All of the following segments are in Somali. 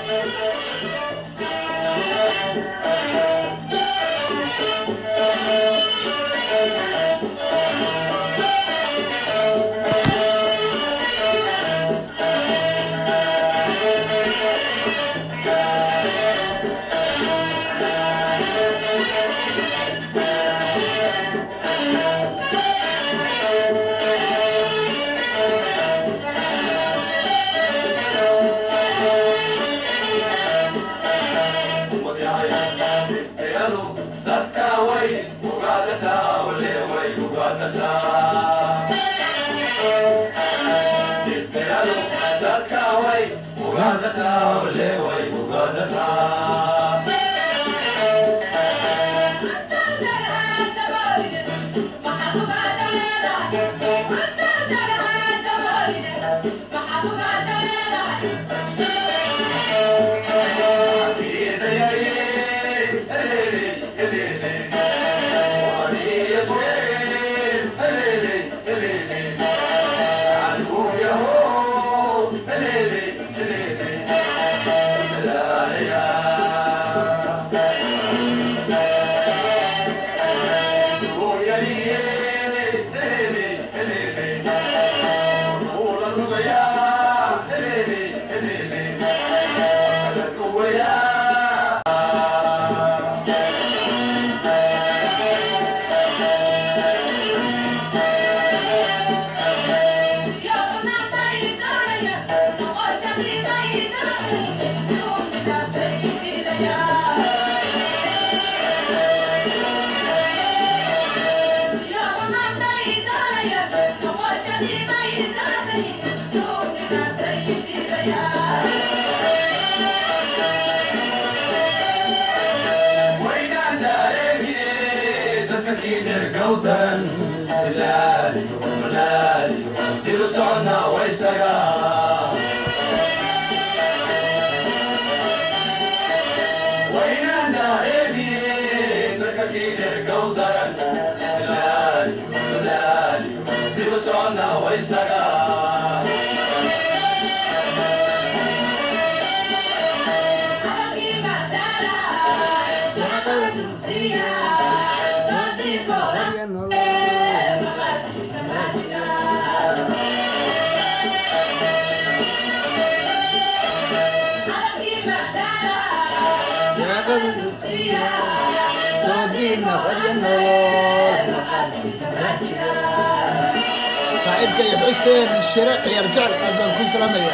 صاحبك يا حسين الشرع يرجع البنك سلامية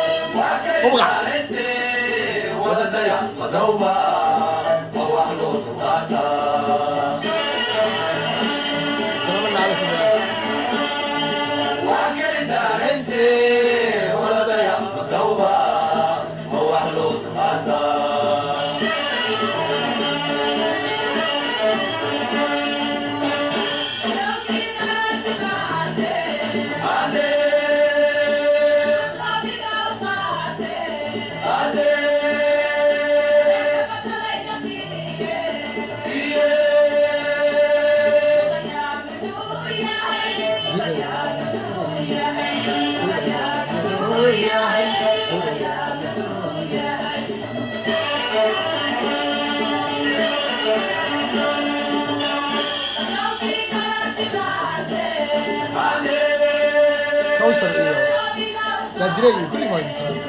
وبقى ودايا مدوبة ووحلو تقاتا سلام الله عليكم وعكرد دانستي ودايا مدوبة ووحلو تقاتا كوثر ايه لا دري كل ما يسمع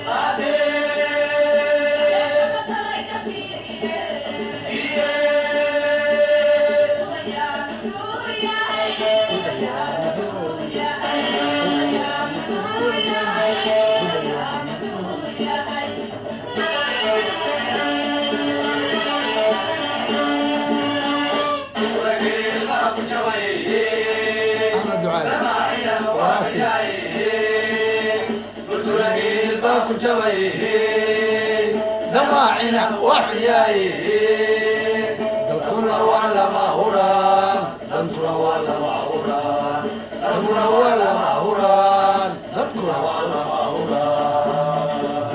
أحمد دعاء وراسي باكو جويه دماعنا وحياي دلكنا ولا مهوران دنتنا ولا مهوران دنتنا ولا مهوران دنتنا ولا مهوران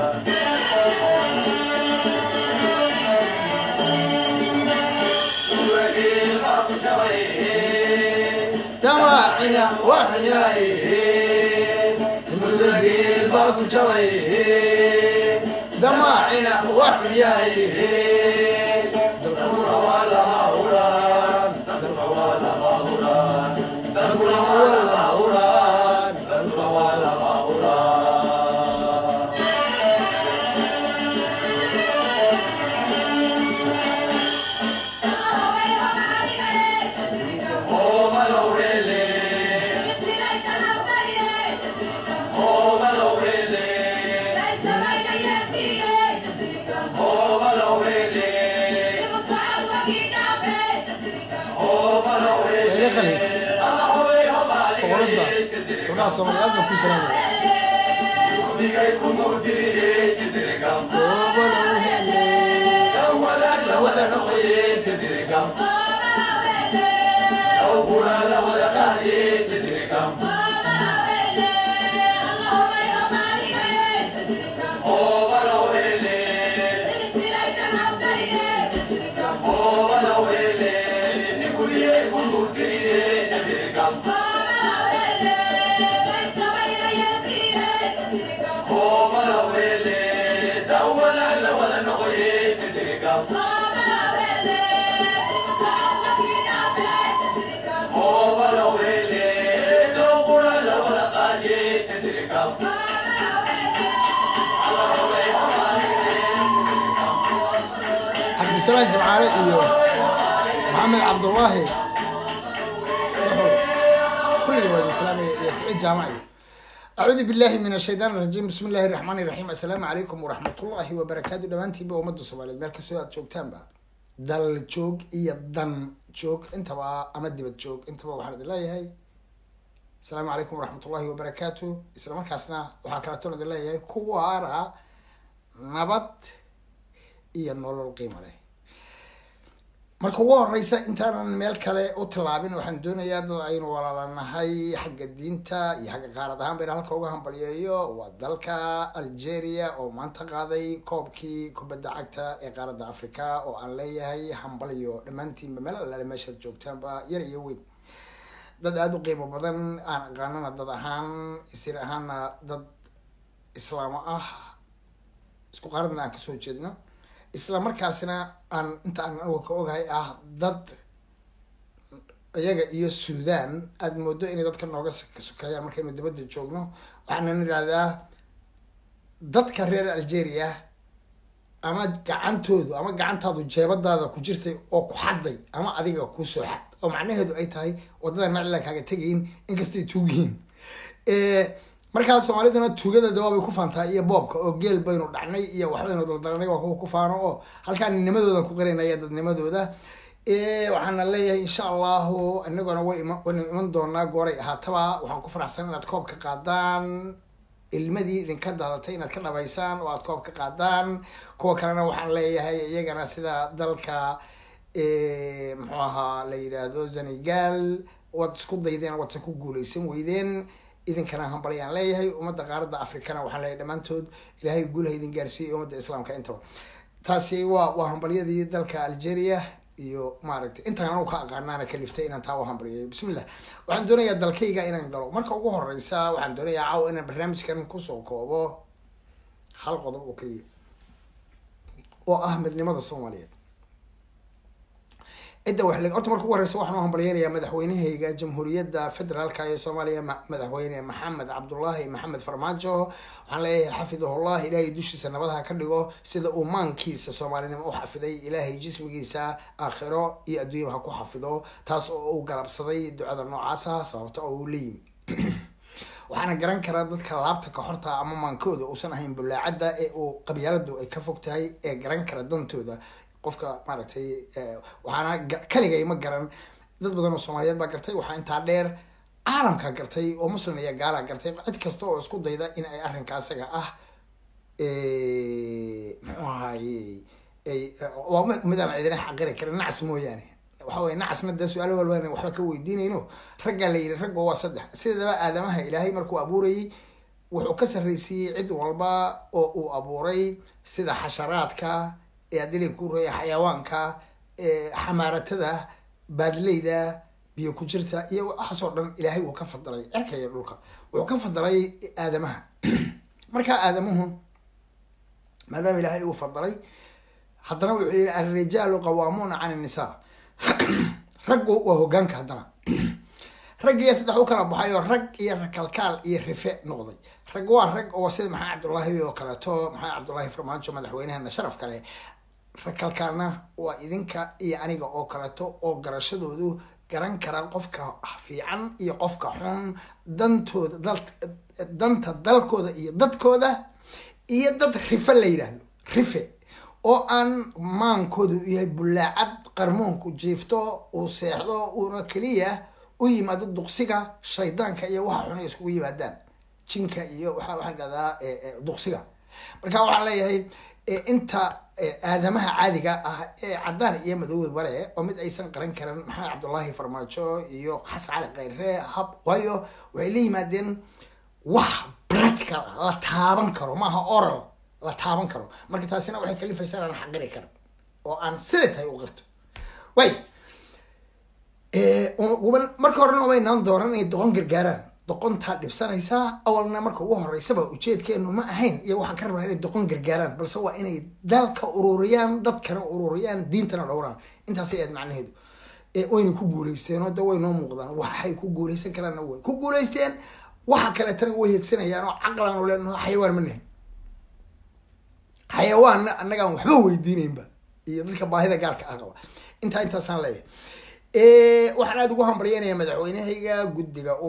دماعنا وحياي باكو جويه دماعنا وحياي دلكنا ولا مهوران دلكنا ولا مهوران دلكنا ولا مهوران دلكنا ولا مهوران خليف قولدا كنا سوماليات ما كل سلام عبد السلام جمعالي إيوه محمد عبد الله كل يوم السلام يا سعيد جامعي. أعوذ بالله من الشيطان الرجيم بسم الله الرحمن الرحيم السلام عليكم ورحمة الله وبركاته دمانتي بأمد الصومالية مالك سواد جوج تانبا دل جوج إيا دن جوج انت با أمد بتجوج انت با وحرد الله هاي السلام عليكم ورحمة الله وبركاته السلام عليكم وحكاتون الله هاي كوارا نبت إيا النور القيمة له marka ugu horeysa intaanan meel kale u tilaabin waxaan doonayaa dad aynu walaalanahay xagga diinta iyo xagga qaarad ahaan bayna halka uga hambalyeeyo waa dalka Algeria oo maanta qaaday koobkii kubadda cagta ee qaaradda Afrika oo aan leeyahay hambalyo dhamaantiinba meel alla meesha joogtaanba yar iyo weyn dad aad u qiimo badan aan aqaanana dad ahaan isir ahaana dad islaam ah isku qaaradna aan ka soo jeedno isla markaasna aan inta aan ka ogahay ah dad iyaga iyo Suudaan aad moodo inay dadka nooga sokayaan markaynu dibadda joogno waxaan niraahdaa dadka reer Algeria ama gacantoodu ama gacantaadu jeebadaada ku jirtay oo ku xaday ama adiga ku soo xad oo macnaheedu ay tahay wadadan maclan kaaga tagayn inkastoo tuugiin markaas Soomaaliduna tuugada dawaabay ku faantaa iyo boobka oo geel baynu dhacnay iyo waxbaynu daldaranay waa ku faano oo halkaan nimadooda ku qareynaya dadnimadooda waxaan leeyahay insha Allah annaguna way iman doonaa gooray ahaataba waxaan ku faraxsan inaad koob ka qaadaan ilmadii idinka daadatay inaad ka dhabaysaan oo aad koob ka qaadaan kuwa kalena waxaan leeyahay iyagana sida dalka muxuu ahaa la yiraahdo Senegal wad isku daydeen wad ku guuleysan weydeen idin kana hambaliyaan leeyahay umada qaaradda Afrikana waxaan leeyahay dhamaantood Ilaahay guul ha idin gaarsiiyo umada Islaamka inta taasi waa hambaliyadii dalka Algeria iyo maaragtay intaan anu ka aqaanaana kaliftay inaan taa hambaliyo bismillah waxaan doonayaa dalkayga inaan galo marka ugu horeysa waxaan doonayaa caaw inaan barnaamijkan ku soo koobo hal qodob oo kaliya oo ah midnimada Soomaaliyeed إذا وحلق أنتم مركوا ورثوا وحنا هم بليانيا مدحوينه هيجا جمهورية فدرال كاي سوماليا مدحوينه محمد عبد الله محمد فرماجو عليه حفظه الله إلهي دوش سنة بدها كله سيد أومان كيس سوماليا ما حفظي إلهي جسم جيسا آخره يأدي وحكو حفظه تاس أو قلب صدي دعاء النوعاسة صوت أولي وحنا جران كرادت كلابت كحرتها أمام منكود وسنة هين بلا عدة أو قبيلة كفوكتها جران كرادن تودا qofka maaragtay waxaana kaliya ima garan dad badan oo Soomaaliyeed baa gartay waxa inta dheer caalamka gartay oo muslim iyo gaala gartay cid kasta oo isku dayda in ay arrinkaasiga ah waa midaan ciidan xaqiri karin nacs mooyaane waxa way nacasna da su'aalo walba waxba ka weydiinayno ragga la yiri ragga waa saddex sidaba aadamaha Ilaahay markuu abuuray wuxuu ka sarreysiyay cid walba oo uu abuuray sida xasharaadka adili ku reey xayawaanka xamaaratada baadleyda biyo ku jirta iyo waxaasoo dhan Ilaahay wuu ka fadlay arkaya dhulka wuxuu ka fadlay aadamaha marka aadamuhu maadaama ilaahay uu fadalay haddana wuxuu yihi alrijaalu qawaamuuna can innisaa raggu waa hogaanka haddana raggiiya saddex u kala baxay oo rag iyo rakalkaal iyo rife noqday rag waa rag oo sida maxamed cabdullaahi oo kaleeto maxamed cabdullaahi farmaajo madaxweynehana sharaf kale rakalkaalna waa idinka iyo aniga oo kaleeto oo garashadoodu garan kara qofka fiican iyo qofka xun dantooda danta dalkooda iyo dadkooda iyo dad rife la yidhaahdo rife oo aan maankoodu yahay bullaacad qarmoonku jiifto uu seexdo uuna keliya u yimaado duqsiga shaydaanka iyo waxa xun ay iskugu yimaadaan jinka iyo waxaan dhahdaa duqsiga marka waxaan leeyahay inta aadamaha caadiga ah ee caddaan iyo madowda wale oo mid aysan qaran karan maxamed cabdullaahi farmaajo iyo xasan cali khayre hab waayo waxay la yimaadeen wax practical la taaban karo maaha oral la taaban karo marka taasina waxay kalifaysaa aan xaqiri karin oo aan sida tahay u qirto way marka horena umaynaan dooran inay doqon gargaaraan doqontaa dhibsanaysaa awalna marka ugu horeysaba ujeedkeenu ma ahayn iyo waxaan ka rabnaa inay doqon gargaaraan balse waa inay dalka ururiyaan dadkana ururiyaan diintana dhowraan intaasay aad macnaheedu wayna ku guuleysteen oo da way noo muuqdaan waxay ku guuleysan karaanna way ku guuleysteen waxa kaleetana way hegsanayaan oo caqlan u leenaho xayawaan ma nahin xayawaanna annagaan waxba weydiinaynba iyo dadka baahida gaarka ah qaba intaasaan leeyahay waxaan aada ugu hambaryanayaa madaxweynehayga guddiga u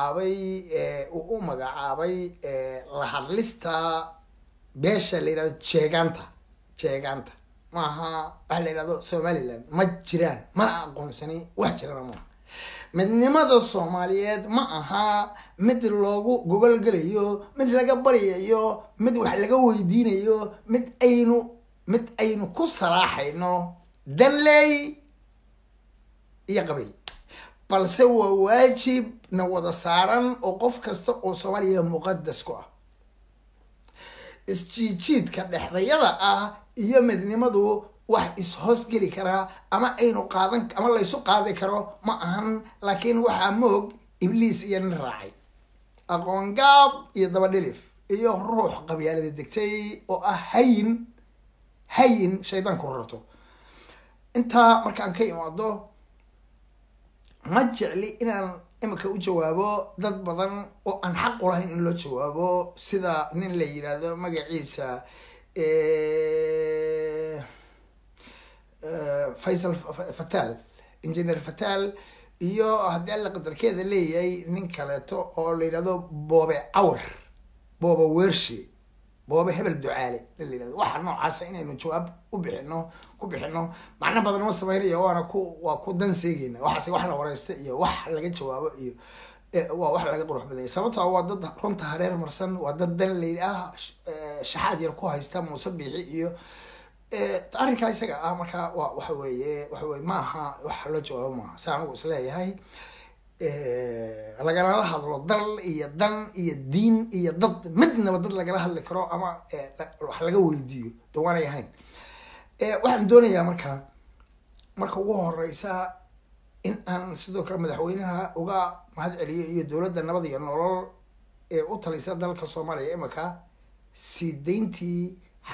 magacaabay la hadlista beesha la yihahdo jeegaanta maaha waxa la yihahdo somaliland ma jiraan mana aqoonsani wax jirana maaha midnimada soomaaliyeed ma aha mid loogu gogolgelayo mid laga baryayo mid wax laga weydiinayo mid aynu ku salaaxayno daley iyo qabiil balse waa waajib na wada saaran oo qof kasta oo soomaaliya muqadas ku ah isjiijiidka dhexdayada ah iyo midnimadu wax is-hoosgeli karaa ama aynu qaadan ama laysu qaadi karo ma ahan laakiin waxaa moog ibliis iyo nin raacay aqoon gaab iyo dabadhilif iyo ruux qabyaalada degtay oo ah hayin shaydaanku rarto intaa markaan ka imaado ma jecli inaan imika u jawaabo dad badan oo aan xaq u lahayn in loo jawaabo sida nin la yidhaahdo magaciisa faysal fatal engineer fatal iyo haddii alla qadarkeeda leeyahay nin kaleeto oo la yidhahdo boobe wershe boobe hebel ducaale la yidhahdo waxa noocaasa inaynu jawaab ku bixino macno badan ma sameynaya waa ku dan seegeyna waxaase wax la wareysto iyo wax laga jawaabo iyo waa wax laga qurux badanya sababtoo waa dad runta hareer marsan waa dad dan ley ah shaxaad yar ku haysta muuse biixi iyo arrinkaa isaga ah marka waxa weeye maaha wax loo jawaabo maaha si anigu isleeyahay lagalala hadlo dal iyo dan iyo diin iyo dad midnaba dad lagala hadli karo ama wax laga weydiiyo dawaanay ahayn waxaan doonayaa marka ugu horeysa in aan sidoo kale madaxweynaha uga mahad celiyo iyo dowladda nabad iyo nolol ee u talisa dalka soomaaliya imika sii dayntii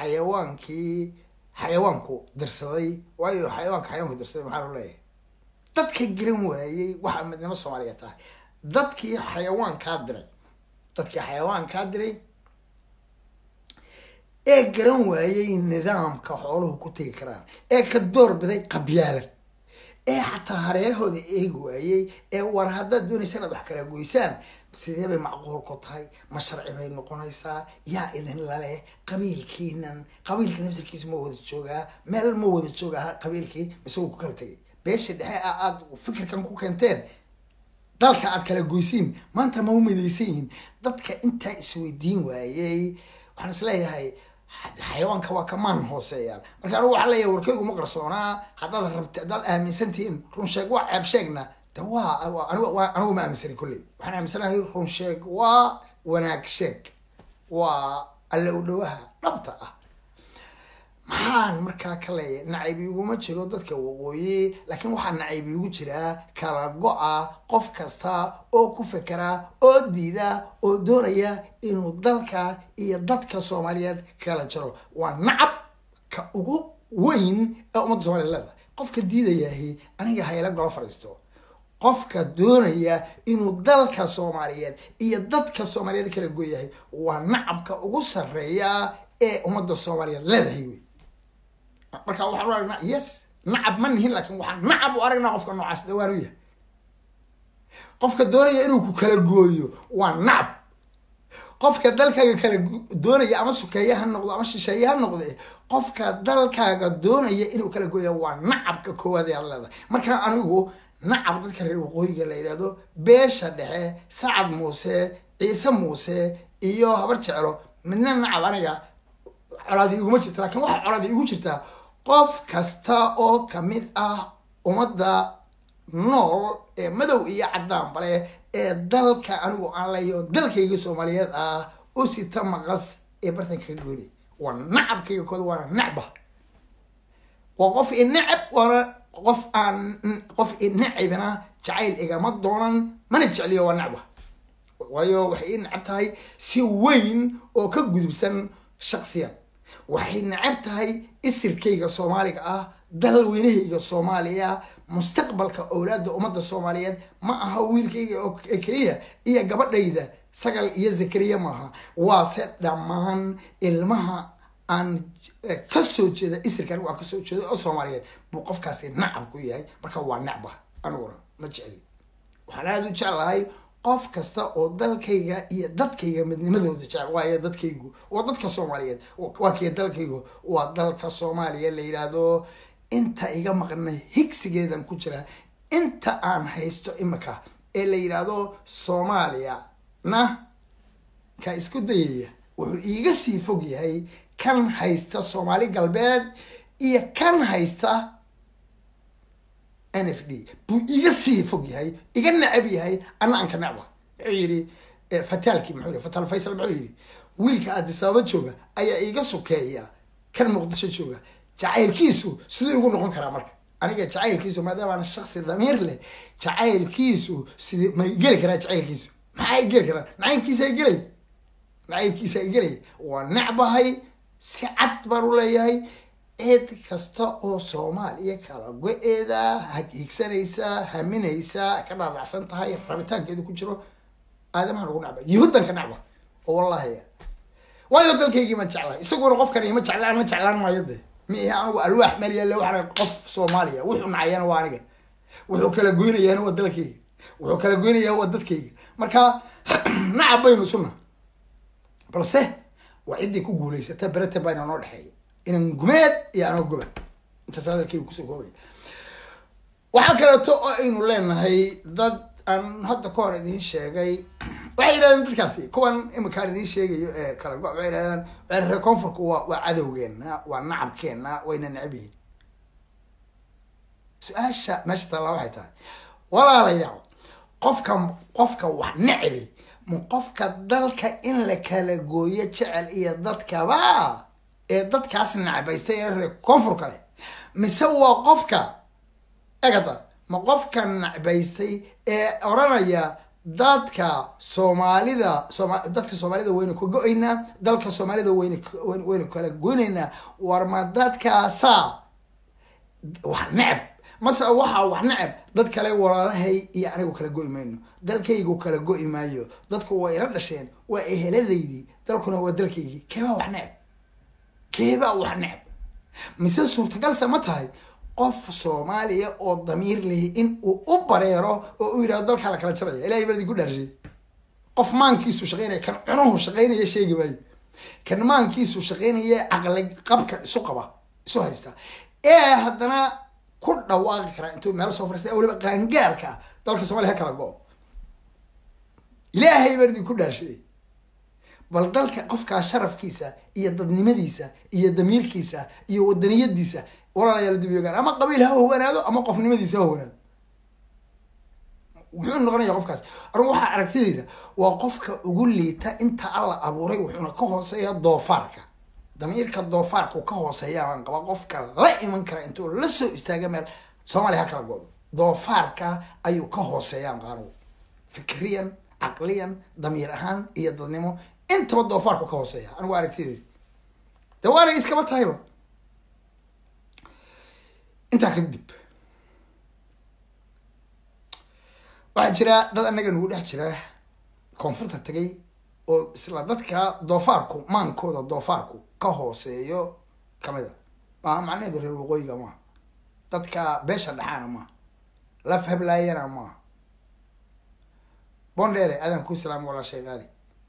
xayawaanku dirsaday waayo xayawaanku dirsaday maxaa loo leeyahay dadka garan waayey waxa midnimo soomaaliya tahay dadkii xayawaankaa diray ee garan waayey nidaamka xooluhu ku tegi karaan ee ka door biday qabyaalad ee xataa hareerahooda eegi waayey ee war haddaad doonaysa inaad wax kala goysaan sidee bay macquul ku tahay ma sharci bay noqonaysaa yaa idin lale qabiilka naftirkiisa ma wada joogaa meel ma wada joogaa qabiilkii misagoo ku kala tegay beesha dhexe aada fikirkan ku keenteen dalka aad kala goysiin maanta ma u midaysan yihiin dadka intaa isweydiin waayey waxaan isleeyahay xayawaanka waa kamaan hooseeyaan marka anigu waxaa leeyahay warkeygu ma qarsoonaa haddaad aaminsantihiin run sheeg waa ceeb sheegna de anigu ma aaminsani kolley waxaan aaminsanahay run sheeg waa wanaag sheeg waa alle u dhawaha dhabta ah maxaan markaa ka leeyahay nacayb iguma jiro dadka waqooyi laakiin waxaa nacayb igu jiraa kala go-a qof kasta oo ku fekera oo diida oo doonaya inuu dalka iyo dadka soomaaliyeed kala jaro waa nacab ka ugu weyn ee ummadda soomaliyeed leedahay qofka diidayahi aniga hayla golo fadhiisto qofka doonaya inuu dalka soomaaliyeed iyo dadka soomaaliyeed kala goyahay waa nacabka ugu sarreeya ee ummadda soomaaliyeed leedahay wey marka waxaan u aragnaa yes nacab ma nihin laakiin waxaan nacab u aragnaa qofka noocaas dhawaan u yahay qofka doonaya inuu ku kala gooyo waa nacab qofka dalkaaga kala doonaya ama sukeeye ha noqdo ama shisheeye ha noqde qofka dalkaaga doonaya inuu kala gooya waa nacabka koowaad ee leedahay marka anigu nacab dadka reer waqooyiga la yidhaahdo beesha dhexe sacad muuse ciise muuse iyo habar jeclo midna nacab aniga colaadi iguma jirta laakiin waxa colaadi igu jirtaa qof kasta oo kamid ah ummadda nool ee madow iyo cadaan bale ee dalka anigu aan leeyo dalkayga soomaaliyeed ah u sita maqas ee bartanka ka gooni waa nacabkayga kooda waana nacba waa qof inacab waana qof inacibna jacayl igama doonan mana jecliyo waa nacba waayo waxay ii nacab tahay si weyn oo ka gudubsan shaksiyan waxay nacab tahay isirkayga soomaaliga ah dal weynahayga soomaaliya mustaqbalka awlaada ummadda soomaaliyeed ma aha wiilkayga oo keliya iyo gabadhayda sagal iyo zakariya maaha waase dhammaan ilmaha aan kasoo jeeda isirkan waa kasoo jeeda oo soomaaliyeed buu qofkaasi nacab ku yahay marka waa nacba aniguna ma jecli waxaan aada u jeclahay qof kasta oo dalkayga iyo dadkayga midnimadooda jecel waayo dadkaygu waa dadka soomaaliyeed waa kiya dalkaygu waa dalka soomaaliya la yidhaahdo inta iga maqnay higsigeedan ku jira inta aan haysto imika ee la yidhaahdo soomaaliya na ka isku dayaya wuxuu iiga sii fog yahay kan haysta soomaali galbeed iyo kan haysta NFD buu iga sii fog yahay iga nacab yahay ana aan ka nacba wuxuu yidhi fataalkii muxuu yidhi fataal faysal muxuu yidhi wiilka addis ababa jooga ayaa iiga sokeeya kan muqdisho jooga jacaylkiisu siduu igu noqon karaa marka aniga jacaylkiisu maadaama aan shaksi damiir leh jacaylkiisu sidii ma geli karaa jacaylkiisu maxaa geli karaa nacaybkiisa gelay waa nacbahay si cad baan u leeyahay cid kasta oo soomaaliya kala go-eeda hagiigsanaysa haminaysa ka dhaadhacsan tahay rabitaankeedu ku jiro aadamahan ugu nacba yuhuuddan ka nacba oo wallahi waayo dalkaygii ma jeclahay isaguna qofkan ima jeclaan ma jeclaan maayo de miihi anigu alwaax meel yaalla waxaan qof soomaaliya wuxuu nacayana waa aniga wuxuu kala goynayaana waa dalkayga wuxuu kala goynayaa waa dadkayga marka nacab baynu suna balse waa ciddii ku guulaysata beratan baa inoo dhexeeya inan gumeed iyo anoo goba intaas hadalkaygu kusoo koobaya waxaa kaleeto oo aynu leenahay dad aan hadda ka hor idiin sheegay waxay yidhahdeen dadkaasi kuwan iminkaan idiin sheegayo ee kala go waxay yidhahdeen reer koonfurku waa cadowgeena waa nacabkeena wayna necab yihiin su-aasha meesha taallaa waxay tahay walaalayaal qofka wax necbi ma qofka dalka in la kala gooyo jecel iyo dadkaba ee dadkaas nacbaystay ee reer koonfur kale mise waa qofka egada ma qofka nacbaystay ee oranaya dadka soomaalida waynu ka go-aynaa dalka soomaalida waynu kala goynaynaa war ma dadkaasa wax necab mase waxaa wax necab dad kale walaalahay iyo anigu kala go-i mayno dalkaygu kala go-i maayo dadku waa ila dhasheen waa eheladaydii dalkuna waa dalkaygii keebaa wax necab mise suurtagalse ma tahay qof soomaaliya oo damiir leh in uu u bareero oo u yidhahdo dalkaa la kala jaraya ilahay baa idinku dhaarshay qof maankiisu shaqaynaya kan cunuhu shaqaynaya sheegi maayo kan maankiisu shaqaynaya caqli qabka isu haysta ee haddana ku dhawaaqi karaa intuu meel soo fariistay waliba qaangaarka ah dalka soomaliya ha kala go-o ilaahay baa idinku dhaarshay bal dalka qofkaa sharafkiisa iyo dadnimadiisa iyo damiirkiisa iyo wadaniyadiisa walaalayaal dib yogaan ama qabiil ha hawanaado ama qofnimadiisa ha hawanaado muxuu noqonaya qofkaas anigu waxaa aragtidayda waa qofka ugu liita inta alla abuuray wuxuuna ka hooseeya doofaarka damiirka doofaarku ka hooseeya baan qaba qofka la iman kara intuu la soo istaaga meel soomaaliya ha kala goodo doofaarka ayuu ka hooseeyaan qaano fikriyan caqliyan damiir ahaan iyo dadnimo intaba doofaarku ka hooseeya anigu aragtideedi de waana iskaba tahayba intaa kadib waxaa jira dad anaga nagu dhex jira koonfurta tagay oo isla dadka doofaarku maankooda doofaarku ka hooseeyo kamida maa macnaheedu reer waqooyiga maaha dadka beesha dhaxaana maaha laf hablaayana maaha bondere adan ku salaam walaa shay qaali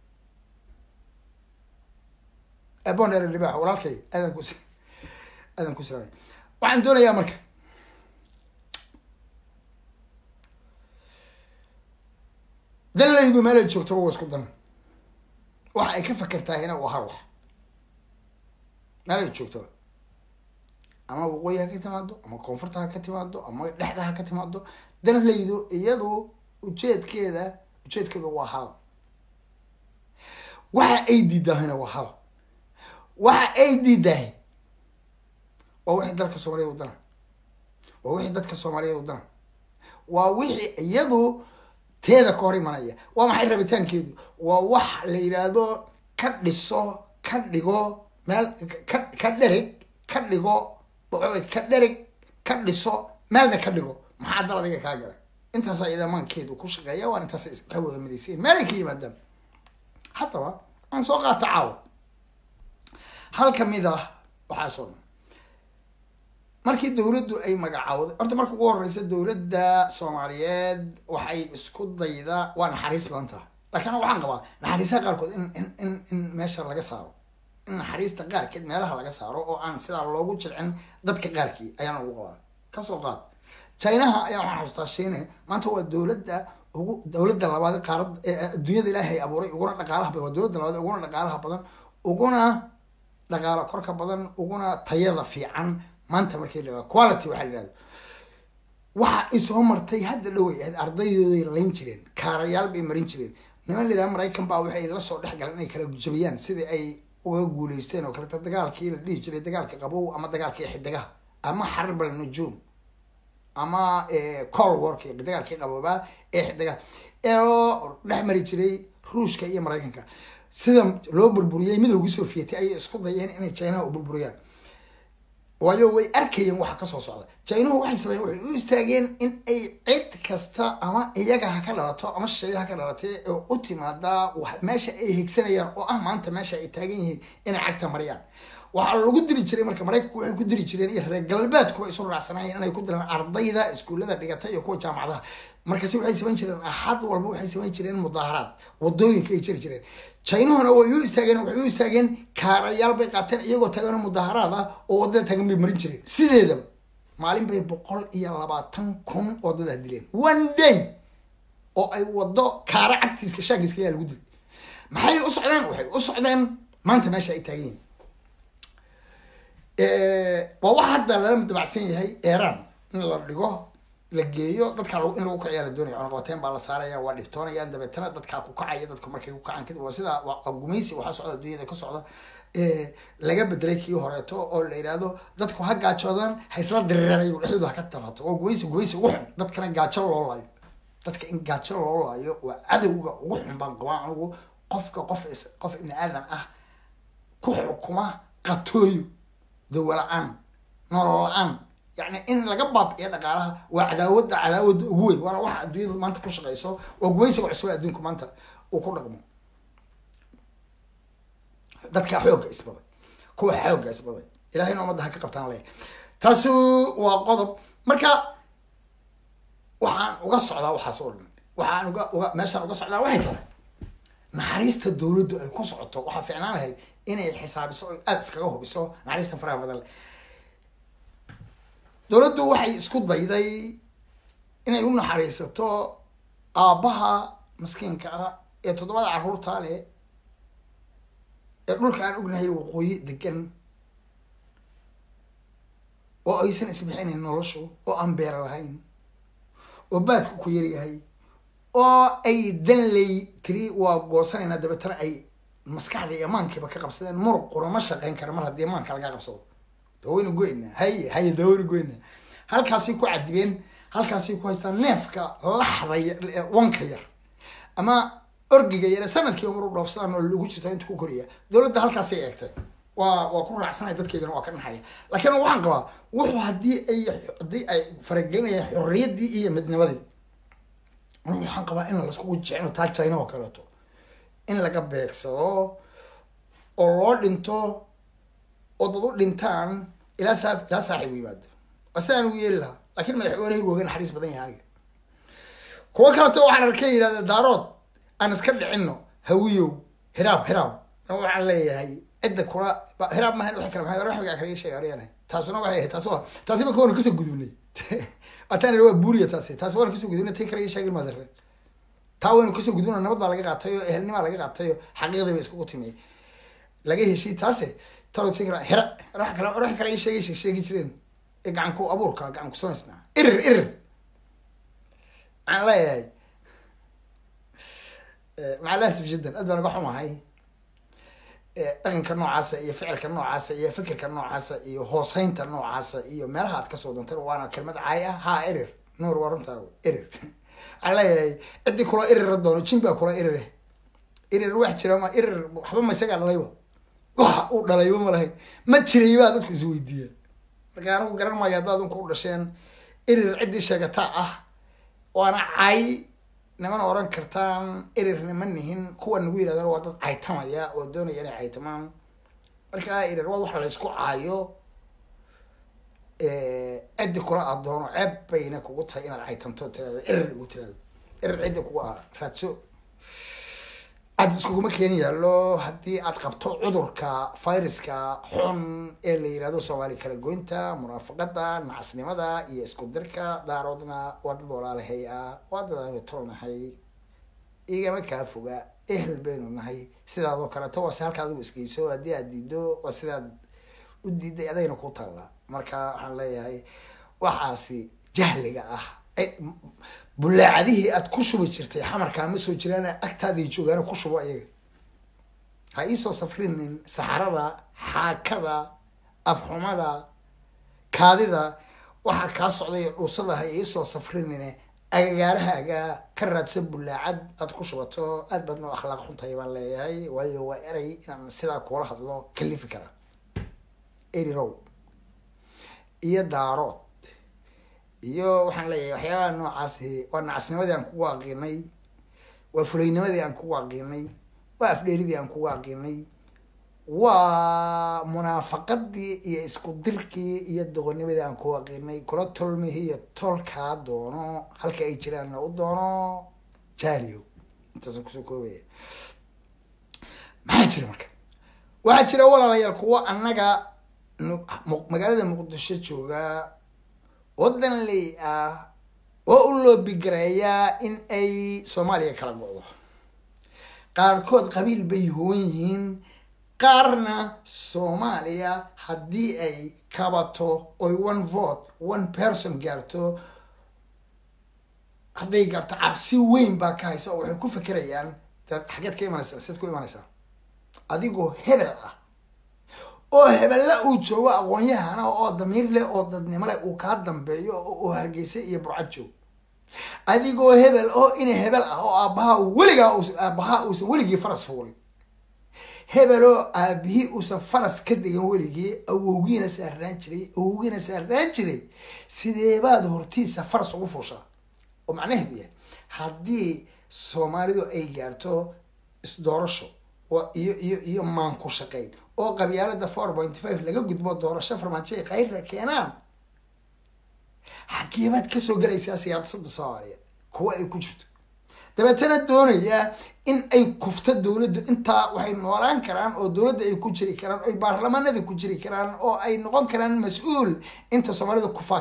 bondere libaax walaalkay adan ku salaamay waxaan doonayaa marka dalaydu meelay joogtaba waa isku dan waxa ay ka fakertaahina waa hal wax meelay joogtaba ama waqooyi ha ka timaado ama koonfurta ha ka timaado ama dhexda ha ka timaado dalaydu iyadu ujeedkeedu waa hal waxa ay diidaahina waa hal waxa ay diidaahi waa wixii dalka soomaaliyeed wadana waa wixii dadka soomaaliyeed wadana waa wixii iyadu teeda ka hor imanaya waa maxay rabitaankeedu waa wax la yidhaahdo ka dhiso ka dhigo meel ka dherig ka dhigo ka dherig ka dhiso meelna ka dhigo maxaa dal adiga kaa galay intaasaa idamaankeedu ku shaqeeya waan intaas ka wada midaysayin meelay ka yimaadaan haddaba aan soo qaata caawa hal kamid ah waxaasoo dhan markii dawladdu ay magacaawday horta marka ugu horeysa dawladda soomaaliyeed waxay isku dayda waa naxariis badan tahay laakiin waxaan qabaa naxariisaha qaarkood in meesha laga saaro in naxariista qaarkeed meelaha laga saaro oo aan sidaa loogu jilcin dadka qaarkii ayaan ugu qabaa kasoo qaad chinaha ayaa waxaan xustaa shiine maanta waa dawladda labaad qaarad adduunyada ilaahay abuuray uguna dhaqaalaha badan waa dawladda labaad uguna dhaqaalaha badan uguna dhaqaalo korka badan uguna tayada fiican maanta markii la quality waxaa la yihahdo waxa ay soo martay hadda dhawey ahayd ardaydoodai layn jireen kaarayaal bay marin jireen niman la yidhaha maraykan baa waxay la soo dhex galeen inay kala jabiyaan sidii ay uga guuleysteen oo kaleta dagaalkii la dhihi jiray dagaalka qabow ama dagaalkii xidigaha ama xarbal nujuum ama cold wark dagaalkii qaboobaa ee xidigaha oo dhex mari jiray ruushka iyo maraykanka sida loo burburiyey midowgii sovieti ayay isku dayeen inay chinaha u burburiyaan waayo way arkayeen waxa kasoo socda chinahu waxay sameeyeen waxay u istaageen in ay cid kasta ama iyaga ha ka dhalato ama shisheeya ha ka dhalatay oo u timaada meesha ay higsanayaan oo ah maanta meesha ay taagan yihiin inay cagta mariyaan waxaa lagu diri jiray marka maraykanku waxay ku diri jireen iyo reer galbeedkuba isu raacsanaayeen inay ku diraan ardayda iskuullada dhigata iyo kuwa jaamacadaha markasi waxay samayn jireen axad walba waxay samayn jireen mudaaharaad wadooyinka ay jiri jireen chinahuna way u istaageen waxay u istaageen kaarayaal bay qaateen iyagoo tagan mudaaharaad ah oo wadada tagan bay marin jireen sideedaba maalin bay 120,000 wadada dileen one day oo ay wado kaara cagtiiska shaagiska ayaa lagu dilay maxay u socdeen waxay u socdeen maanta meesha ay taagan yihiin waa wax hadda lala dabacsan yahay Iran in la dhigo la geeyo dadka in lagu kiciyo la doonayo cunaqabateyn baa la saaraya waa dhibtoonayaan dabeetana dadka ku kacaya dadku markay ku kacaan kadib waa sida gumaysi waxa socda adduunyada ka socda laga bedelay kii horeeto oo la yiraahdo dadku ha gaajoodan ha isla diriranayo dhexdooda ha ka tafato oo gumaysi ugu xun dadkana gaajo loo laayo dadka in gaajo loo laayo waa cadawga ugu xun baan qabaa anigu qof ibn aadan ah ku xukuma qatooyo dawla'aan nolol-aan يعني إن لقبض يا دقالها وعداود عداود قوي وأنا واحد دويد ما أنت كوش قيسو وقويس وعسوي أدونكم أنت وكل رقمه ده كحوج إسبوعي كوا حوج إسبوعي إلى هنا ما ده كقبتان عليه تاسو وقضب مركا وحان وقص على وحصول وحان ماشى وقص على واحد نحريست الدولة كوس عطوا وحا في عناها هاي إني حساب سو أدس كجوه بسو نحريست فرع بدل dawladdu waxay isku dayday inay u naxariisato aabaha maskiinka ah ee 7 carruurta leh ee dhulka aan ognahay waqooyi degan oo aysan isbixinayn noloshu oo aan beer lahayn oo baadku ku yar yahay oo ay danley tiri waa goosanayna dabeetana ay maskaxda iyo amaankiiba ka qabsadeen muruq qurama shaqeyn kara mar haddii amaanka laga qabsado dawaynu goynaa haye dawaynu goynaa halkaasay ku cadibeen halkaasay ku haystaan neefka laxda wanka yar ama orgiga yare sanadkiiba mar u dhoofsadaan oo lagu jirta inta ku koriya dowladda halkaasay eegtay waa ku raacsanaya dadkeygana waa ka naxaya laakiin waxaan qabaa wuxuu haddii ay faragelinayaan xorriyaddii iyo midnimadii waxaan qabaa in laiskugu jecno taa china oo kaleeto in laga beegsado oo loo dhinto oo dad u dhintaan ilaa saaxiib u yimaado astaan ugu yeeli lahaa laakiin madaxweynehaygu waga naxariis badan yahay aniga kuwa kaleto waxaan arkay yidhahda daarood aan iska dhicino hawiyow hiraab waxaan leeyahay cidda kula hiraab maahan wax kale maxay wax kale sheegay ariyana taasuna waxay ahayd taasi ma koona kasoo gudubnay ataan waa buuriya taasi waan kasoo gudubnay tay kale sheegay madare taa waynu kasoo gudubnay nabad baa laga qaatay oo ehelnimo laga qaatay oo xaqiiqda bay isku timay laga heshiy taasi talo tikra hira wax kale sheegi jireen gacan ku abuurka gacan ku samaysna irir aan leeyahay macalaasif jiddan aad baan uga xumahay dhaqanka noocaasa iyo ficilka noocaasa iyo fikirka noocaasa iyo hooseynta noocaasa iyo meelaha aad kasoo doonteen waana kelmad caay ah ha irir nuur waa runtaa irir aan leeyahay ciddii kula irira doono jin baa kula irir wax jira ma irir waxba ma isagaa dhalayba waxa uu dhalayba ma lahayn ma jiraybaa dadku is weydiiya marka anigu garan maayo haddaad unku u dhasheen irir ciddii sheegataa ah waana caay nimana oran kartaan irir nima nihin kuwa nagu yidhahdana waa dad caytamaya oo doonaya inay caytamaan marka irir waa wax la isku caayo ciddi kula adoono ceeb bayna kugu tahay inaad caytanto tirahdo irir ugu tirahdo irir ciddi kugu raadso cad iskuguma keeni yaallo haddii aad qabto cudurka viruska xun ee la yihahdo soomaali kala goynta munaafaqada nacasnimada iyo isku dirka daaroodna waa dad walaalahay ah waa dad aanu tolnahay igama kaa foga ehel baynu nahay sidaadoo kaleto waa si halka adigu isgeyso haddii aad diido waa sidaad u diiday adayna ku taalla marka waxaan leeyahay waxaasi jahliga ah bulaacadihii aad ku shubi jirtay xamarkaa ma soo jiraan agtaadii joogaana ku shubo ayaga ha iisoo safrinin saxarada xaakada afxumada kaadida waxaa kaa socday dhuusada ha iisoo safrinine agagaarahaaga ka raadsan bulaacad aad ku shubato aad baad noo akhlaaq xuntahay baan leeyahay waayo waa eray inaan sidaa kuula hadlo kalifi kara erirow iyo daarood iyo waxaan leeyahay waxyaabaha noocaasi waa nacasnimadii aan kugu aqiinay waa fulaynimadii aan kugu aqiinay waa afdheeridii aan kugu aqiinay waa munaafaqadii iyo isku dirkii iyo doqonimadii aan kugu aqiinay kula tolmihi iyo tolkaa doono halka ay jiraanna u doono jaaliyo intaasaan kusoo koobaya maxaa jira marka waxaa jira walaalayaal kuwa annaga magaalada muqdisho jooga waddan ley ah oo u loobigareeyaa in ay soomaaliya kala go-do qaarkood qabiil bay hoon yihiin qaarna soomaaliya haddii ay kabato oy one vote one person gaarto hadday gaarto cabsi weyn baa ka haysa oo waxay ku fekerayaan xageed ka imanaysaa siad ku imanaysaa adigoo hebel ah oo hebella uu joogo aqoon-yahana oo damiir leh oo dadnimo leh uu kaa dambeeyo oo hargeysa iyo burcad joogo adigoo hebel oo ina hebel ah oo aabbahaa uusan weligii faras fuulin hebel oo aabihii uusan faras ka degan weligii awowgiina saarnaan jiray sideebaad hortiisa faras ugu fuushaa oo macnaheedu yahay haddii soomaalidu ay gaarto isdoorasho iyo maanku shaqeyn oo qabyaalada 4.5 laga gudbo doorasho farmaajo qayrna keenaan xakiimaad kasoo galaysaa siyaasadda Soomaaliya kuwa ay ku jirto dabeetana doonaya in ay kufta dowladdu intaa waxay noolaan karaan oo dowladda ay ku jiri karaan oo baarlamaanada ku jiri karaan oo ay noqon karaan mas'uul inta Soomaalidu ku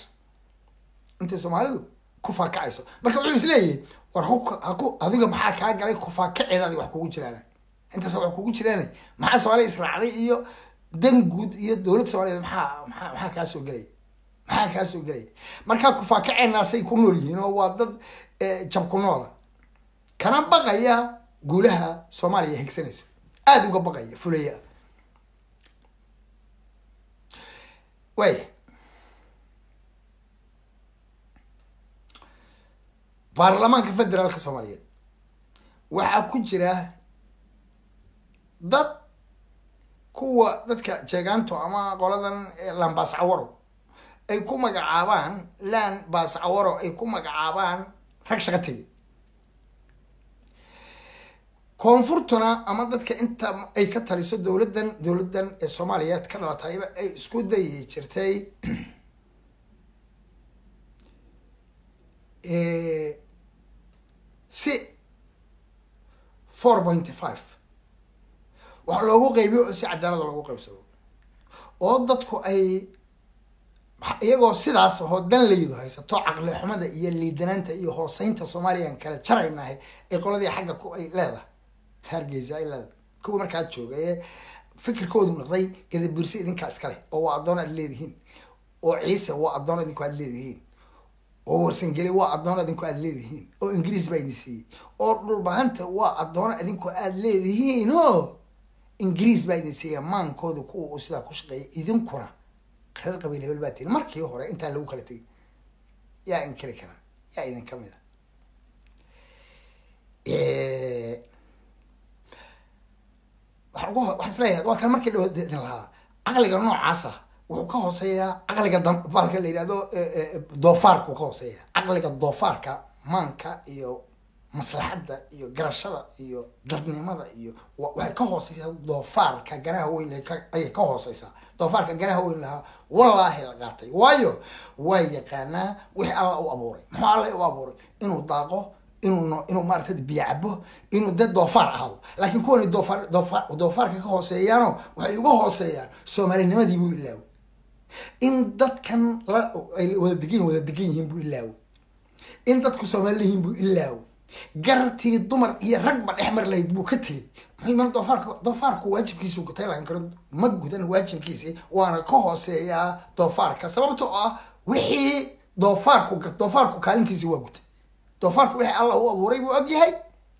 faakacayso marka wuxuu isleeyahay war haku adiga maxaa kaa galay ku faakaceedaadi wax kugu jiraan intaas wax kugu jiraan maxaa Soomaaliya israacday iyo dan guud iyo dowladda Soomaaliyeed maxaa ka soo galay marka ku faakaceenaasay ku nool yihiin oo waa dad jab ku nool kana baqaya guulaha Soomaaliya higsanaysa aada uga baqaya fulaya waaya baarlamaanka federaalka soomaaliyeed waxaa ku jira dad kuwa dadka jeegaanto ama qoladan laan baascawaro ay ku magacaabaan laan baascawaro ay ku magacaabaan rag shaqo tegi koonfurtuna ama dadka inta ay ka taliso dowladdan ee soomaaliyeed ka dhalatayba ay isku dayi jirtay si 4.5 wax loogu qaybiyo oo si cadaalada loogu qaybsado oo dadku ay iyagoo sidaas hoodan laydu haysato caqli xumada iyo liidanaanta iyo hooseynta soomaaliyan kala jaraynahay ay qoladii xagga ku ay leedahay hargeysa ay leedahay kuwa markaa jooga ee fikirkoodu noqday gadabursi idinkaa iskale oo waa addoon aad leedihiin oo ciise waa addoon idinku aad leedihiin oo warsangeli waa addoon idinku aad leedihiin oo ingiriis baa idin siiyey oo dhulbahanta waa addoon idinku aad leedihiin oo ingiriis baa idin siiyey maankooda kuwa uu sidaa ku shaqeeyay idinkuna reer qabiil hebel baa tiri markii hore intaan lagu kala tegay yaa inkiri karaa yaa idin kamid a waxaan isleeyahay waa kan markii dhawa idin lahaa caqliga noocaasa wuxuu ka hooseeyaa caqliga baalka la yidhahdo doofaarka wuu ka hooseeya caqliga doofaarka maanka iyo maslaxadda iyo garashada iyo dadnimada iyo waxay ka hooseysaa doofaarka ganaha weyn ayay ka hooseysaa doofaarka ganaha weyn lahaa wallaahi la qaatay waayo waa yaqaanaa wixii alla u abuuray muxuu alla u abuuray inuu daaqo inuu maarata biyo cabo inuu dad doofaar ahaado laakiin kuwani doofaarka ka hooseeyaano waxay uga hooseeyaan soomaalinimadii buu ilaawo in dadkan ay wada degan yihiin buu ilaawo in dadku soomaali yihiin buu ilaawo gartii dumar iyo ragba dhex mar lahayd buu ka tegey muxiiman doofaarku waajibkiisu gutay laakin karo ma gudan waajibkiisi waana ka hooseeyaa doofaarka sababtoo ah wixii doofaarku kaalintiisi waa gutay doofaarku wixii allah u abuuray buu og yahay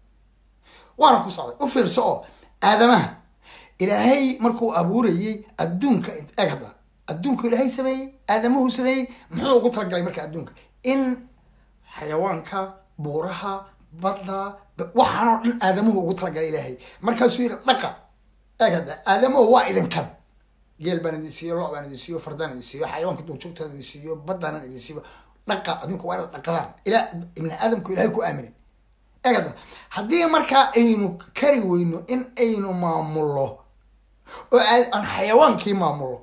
waana ku socday u fiirso oo aadamaha ilaahay markuu abuurayey adduunka eg hadda adduunku ilaahay sameeyey aadamuhu sameeyey muxuu ugu talagalay marka adduunka in xayawaanka buuraha badda waxaanoo dhan aadamuhu ugu talagalay ilaahay markaasuu yidhi dhaqa eg hadda aadamuhu waa idinkan geel baan idin siiyo lo' baan idin siiyo fardaan idin siiyo xayawaanka duurjoogtaan idin siiyo baddaanan idin siiyo dhaqa adinku waa inaad dhaqdaan ilaa ibni aadamku ilaahay ku aaminin egada haddii markaa aynu kari weyno in aynu maamullo oo aan xayawaankii maamullo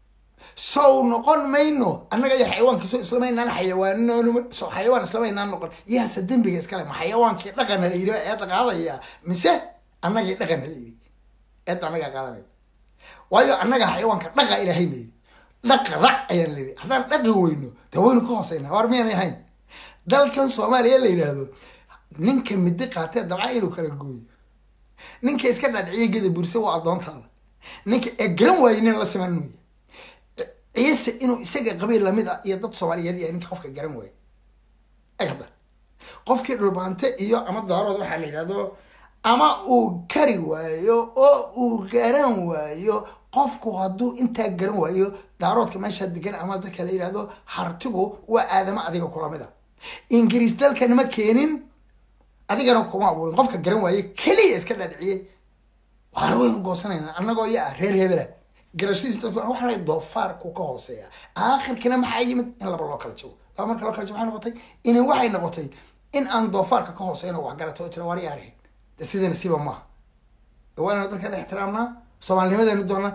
sow noqon mayno annaga iyo xayawaankii so islamaynaan xayawaan islamaynaan noqon yaase dembiga iskale ma xayawaankii dhaqana la yidhi eedda qaadaya mise annagii dhaqana la yidhi eedda annagaa qaadanaya waayo annaga xayawaanka dhaqa ilaahay la yidhi dhaqda ayaan leedahay haddaan dhaqi weyno dee waynu ka hooseynaa war miyaanay ahayn dalkan soomaaliya la yidhaahdo ninka midi qaatee dabca inuu kala gooyo ninka iska dhaadhiciya geda burse waa addoontaada ninka ee garan waayo nin la simanuya ciise inuu isaga qabiil lamid ah iyo dad soomaaliyeed yahay ninka qofka garan waayo eg hadda qofkii dhulbaante iyo ama daarood waxaa la yidhahdo ama uu kari waayo oo uu garan waayo qofku hadduu intaa garan waayo daaroodka meesha degan ama dadka la yidhahdo hartigu waa aadamo adiga kula mid a ingiriis dalkana ma keenin adigana kuma abuurin qofka garan waaye keliya iska dhaadhiciyey waar waynu goosanayna annagoo yaa reer hebela garashadiisa waxa la doofaarku ka hooseeya aakhirkina maxaa yimid in laba loo kala jabo laba marka loo kala jabo waxay noqotay in aan doofaarka ka hooseyno wax garato oo tira waar yaareen de sidana siba maaha waa inaan dadka la ixtiraamnaa soomaalinimadeenu doona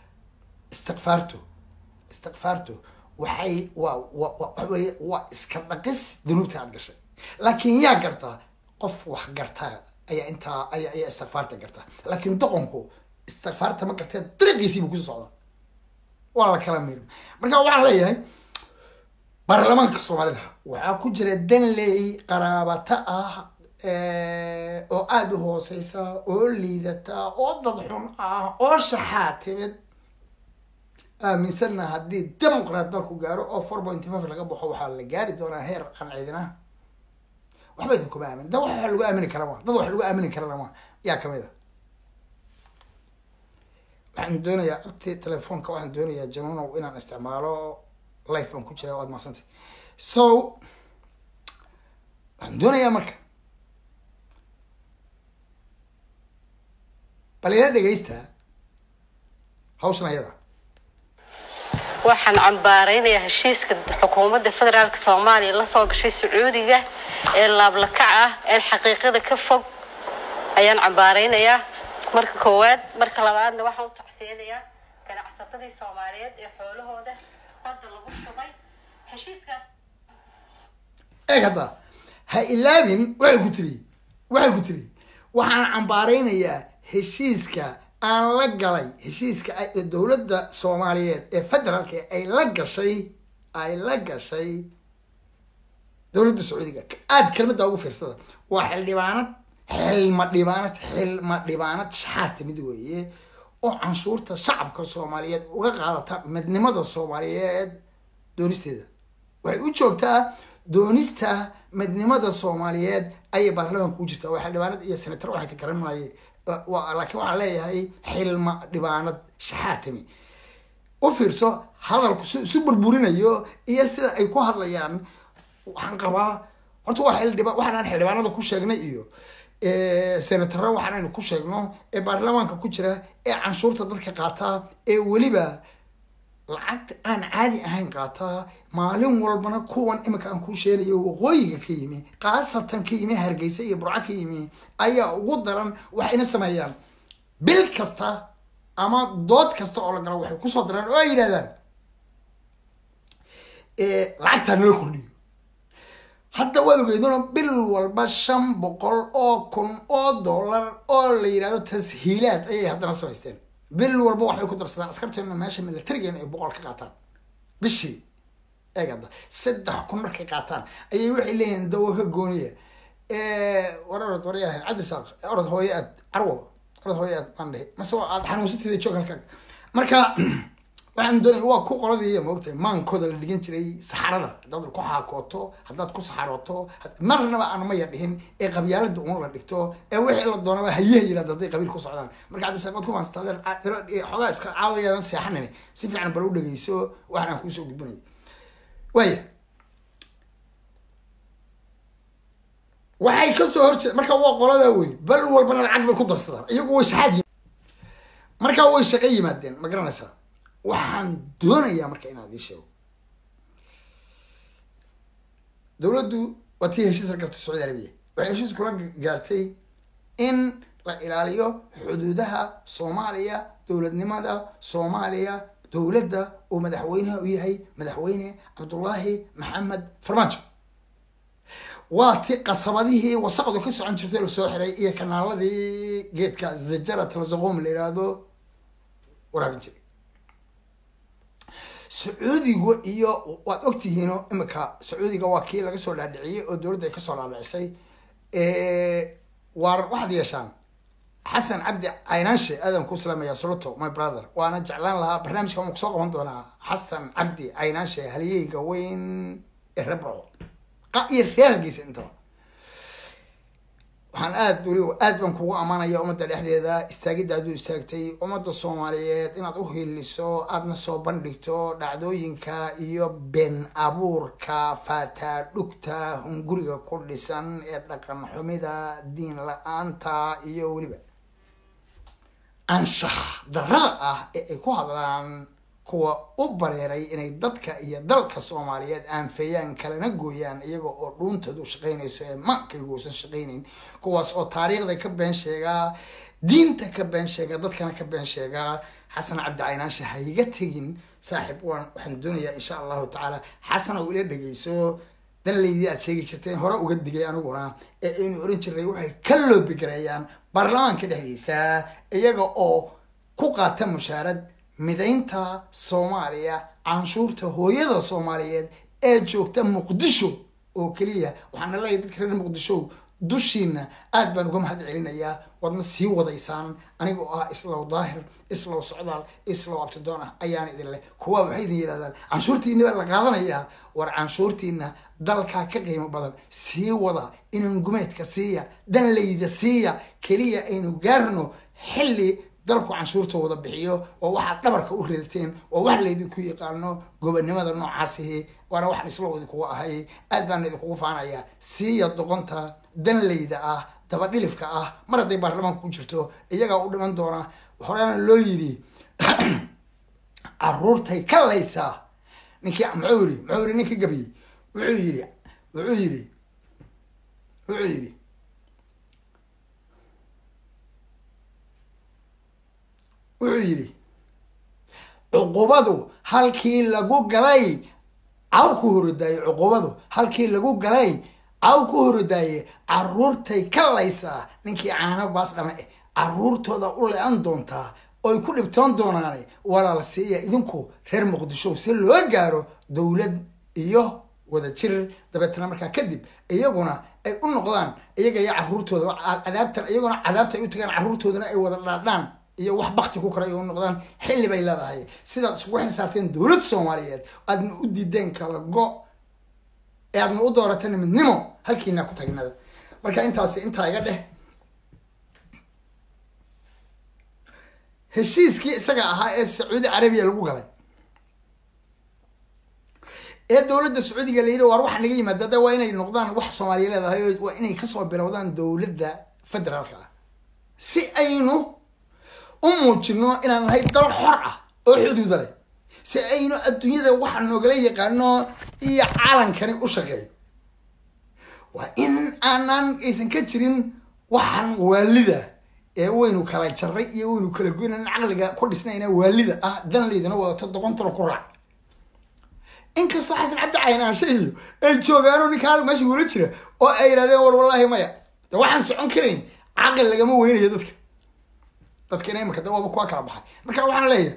istikfaarto waxay waa iska dhaqis dunuubta aad gashay laakiin yaa gartaa qof wax gartaa ayaa istikfaarta gartaa laakiin doqonku istikfaarta ma gartee dariiqiisii buu kusoo socdaa waa la kala mirin marka waxaan leeyahay baarlamaanka soomaalida waxaa ku jira danley qaraabata ah oo aada u hooseysa oo liidata oo dad xun ah oo shaxaa timid aaminsanna haddii demoqraat dalku gaaro oo 4.5 laga baxo waxaa la gaari doonaa heer aan ciidina waxba idinkuma aamin dad wax lagu aamini kara ma dad wax lagu aamini karana ma yaa kamid a waxaan doonayaa abti telefoonka waxaan doonayaa januunow inaan isticmaalo life aan ku jira waad mahadsantay so waxaan doonayaa marka bal ila dhegaysta hawshan ayada waxaan cambaaraynayaa heshiiska xukuumadda federaalka Soomaaliya la soo gashay Sacuudiga ee laablakac ah ee xaqiiqada ka fog ayaan cambaaraynayaa marka koowaad marka labaadna waxaan u tacsiyanayaa ganacsatada Soomaaliyeed ee xoolahooda badda lagu shubay heshiiskaas hada ha ilaabin waxay ku tiri waxaan cambaaraynayaa heshiiska aan la galay heshiiska dowladda Soomaaliyeed ee federaalka ay la gashay dowladda Sacuudiga aad kelmadda ugu fiirsada waa xilma dhibaanad shaxaad mid weeye oo canshuurta shacabka Soomaaliyeed uga qaadata midnimada Soomaaliyeed doonisteeda waxay u joogtaa doonista midnimada Soomaaliyeed ay baarlamaanka ku jirtaa waxa dhibaanad iyo senator waxay ka garanayeen laakiin waxaan leeyahay xilma dhibaanad shaxaatimi u fiirso hadalku si burburinayo iyo sida ay ku hadlayaan waxaan qabaa horta waxaan xildhibaanada ku sheegnay iyo senator waxaan ku sheegno ee baarlamaanka ku jira ee canshuurta dadka qaata ee waliba lacagta aan caadi ahayn qaata maalin walbana kuwan imika aan ku sheegayo waqooyiga ka yimi qaasatan ka yimi Hargeysa iyo Burco ka yimi ayaa ugu daran waxayna sameeyaan bil kasta ama dood kasta oo la galo waxay ku soo daraan oo ay yiraahdaan lacagta loo kordhiyo hadda waad ogeydona bil walba 500 oo kun oo dollar oo la yiraahdo tashiilaad ayay haddana samaysteen bil walba waxay ku darsadaan askarteena meesha militariga ay 100 ka qaataan bishii eegada 3 kun markay qaataan ayay waxay leeyihiin dawo ka gooniya wararad wariyahan cadi saaq orad hooyad arwo orad hooyad mandhe masoo aad xanuunsatay joog halka marka waxaan doonay waa ku qoladii moogtay maankooda la dhigin jiray saxarada dad ku xaakooto hadaad ku saxaroto marnaba aan ma yadhihin ee qabyaalada uun la dhigto ee wixii la doonaba hayaha yiraahdo haday qabiil ku socdaan marka cadi saaq ku maastaadeer xogaa iska caawiyaan seexanane si fiican bal u dhageyso waxaan ku soo gudbinay way waxay ka soo horjeed marka waa qolada way bal walbana lacag bay ku darsadaan iyagu way shaxaad marka way shaqo yimaadeen ma garanaysaa waxaan doonayaa marka inaad ii sheego dowladdu watii heshiis la gartay Sacuudi Arabiya waxay heshiis kula gaartay in la ilaaliyo xuduudaha Soomaaliya dowladnimada Soomaaliya dowladda oo madaxweynaha u yahay madaxweyne Cabdullaahi Maxamed Farmaajo waati qasabadihii wasaqdu ka socon jirtay la soo xiray iyo kanaaladii geedka zajara talazaqoom la yiraahdo waraabinti Sacuudiga iyo waad ogtihiin imika Sacuudiga waa kii laga soo dhaadhiciyay oo dowladda ay ka soo dhaadhicisay war waxaad yeeshaan Xasan Cabdi Caynaanshe aadan ku salaamaya soloto my brother waana jeclaan lahaa barnaamijka uu soo qaban doonaa Xasan Cabdi Caynaanshe haliyeyga weyn ee Rabco qaair reergiisa inta waxaan aad baan kugu amaanaya ummadda dhexdeeda istaagida aad u istaagtay ummadda Soomaaliyeed inaad u hiliso aadna soo bandhigto dhacdooyinka iyo been abuurka faata dhugta hunguriga ku dhisan ee dhaqan xumida diin la'aanta iyo waliba anshax darrada ah ee ay ku hadlaan kuwa u bareeray inay dadka iyo dalka Soomaaliyeed aanfayaan kalena gooyaan iyaga oo dhuuntoodu shaqeynayso ee maankaygu uusan shaqeynayn kuwaas oo taariikhda ka been sheega diinta ka been sheega dadkana ka been sheega Xasan Cabdi Caynaanshe ha iga tegin saaxiib waxaan doonayaa insha Allah taala Xasan oo ila dhageyso dan leeydi aad sheegi jirteen hore uga digay aniguna ee inuu oran jiray waxay ka loobi gareeyaan baarlamaanka dhexdiisa iyaga oo ku qaata mushaarad midaynta Soomaaliya canshuurta hooyada Soomaaliyeed ee joogta Muqdisho oo kaliya waxaan leeyahay dadka reer Muqdisho dushiina aad baan uga mahad celinayaa wadna sii wadaysaan aniga oo islaw daahir islaw socdaal islaw abtidoona ayaan idin leh kuwa waxay idin yiraahdaan canshuurtiina la qaadanayaa war canshuurtiina dalka ka qiimo badan sii wada inaan gumeedka siiya dan leeyda siiya kaliya aynu gaarno xilli dalku canshuurta wada bixiyo oo waxaad dhabarka u ridateen oo wax laydinku yaqaano gobonimada noocaasihi waana wax isla idinkugu ahay aad baan idinkugu faanayaa siiya doqonta danleyda ah dabadhilifka ah mar hadday baarlamaanka ku jirto iyagaa u dhiman doona horena loo yidhi caruurtay ka laysaa ninkii muxuu yiri ninkii gabiyey wuxuu yidhi cuqubadu halkii lagu galay caw ku horodaayey cuqubadu halkii lagu galay caw ku horodaayey caruurtay ka laysaa ninkii caano baas dhama caruurtooda u le-an doontaa oy ku dhibtoon doonaane walaal siiya idinku reer muqdisho si loo gaaro dowlad iyo wada jir dabeetana markaa kadib iyaguna ay u noqdaan iyaga iyo caruurtooda cadaabtan iyaguna cadaabta ay u tagaan caruurtoodana ay wada dhaadhaan iyo wax bakti ku kora ay u noqdaan xilli bay leedahay sidaad isugu xisaabteen dowlad soomaaliyeed aadna u diideen kala go ee aadna u doorateen midnimo halkiina ku tagnada marka intaa iga dheh heshiiskii isaga ahaa ee sacuudi carabiya lagu galay ee dowladda sacuudiga la yidhi waar waxa naga yimaada da waa inay noqdaan wax soomaaliya leedahay waa inay kasoo bilowdaan dowladda federaalka ah si aynu u muujino inaan nahay dal xor ah oo xuduuda leh si aynu adduunyada waxa noogala yaqaano iyo caalankani u shaqeeyo waa in aanan aysan ka jirin waxaan waalida ee waynu kala jaray iyo waynu kala goynan caqliga ku dhisnayna waalida ah danleydana wadato doqontana ku raac inkastoo xasan cabdi caynaanshe iyo ay joogaano ninkaa meesha wula jira oo ay yidhahdeen war wallaahi maya de waxaan socon karayn caqli lagama weynayo dadkina imika dawaaba kuwa kala baxay marka waxaan leeyahay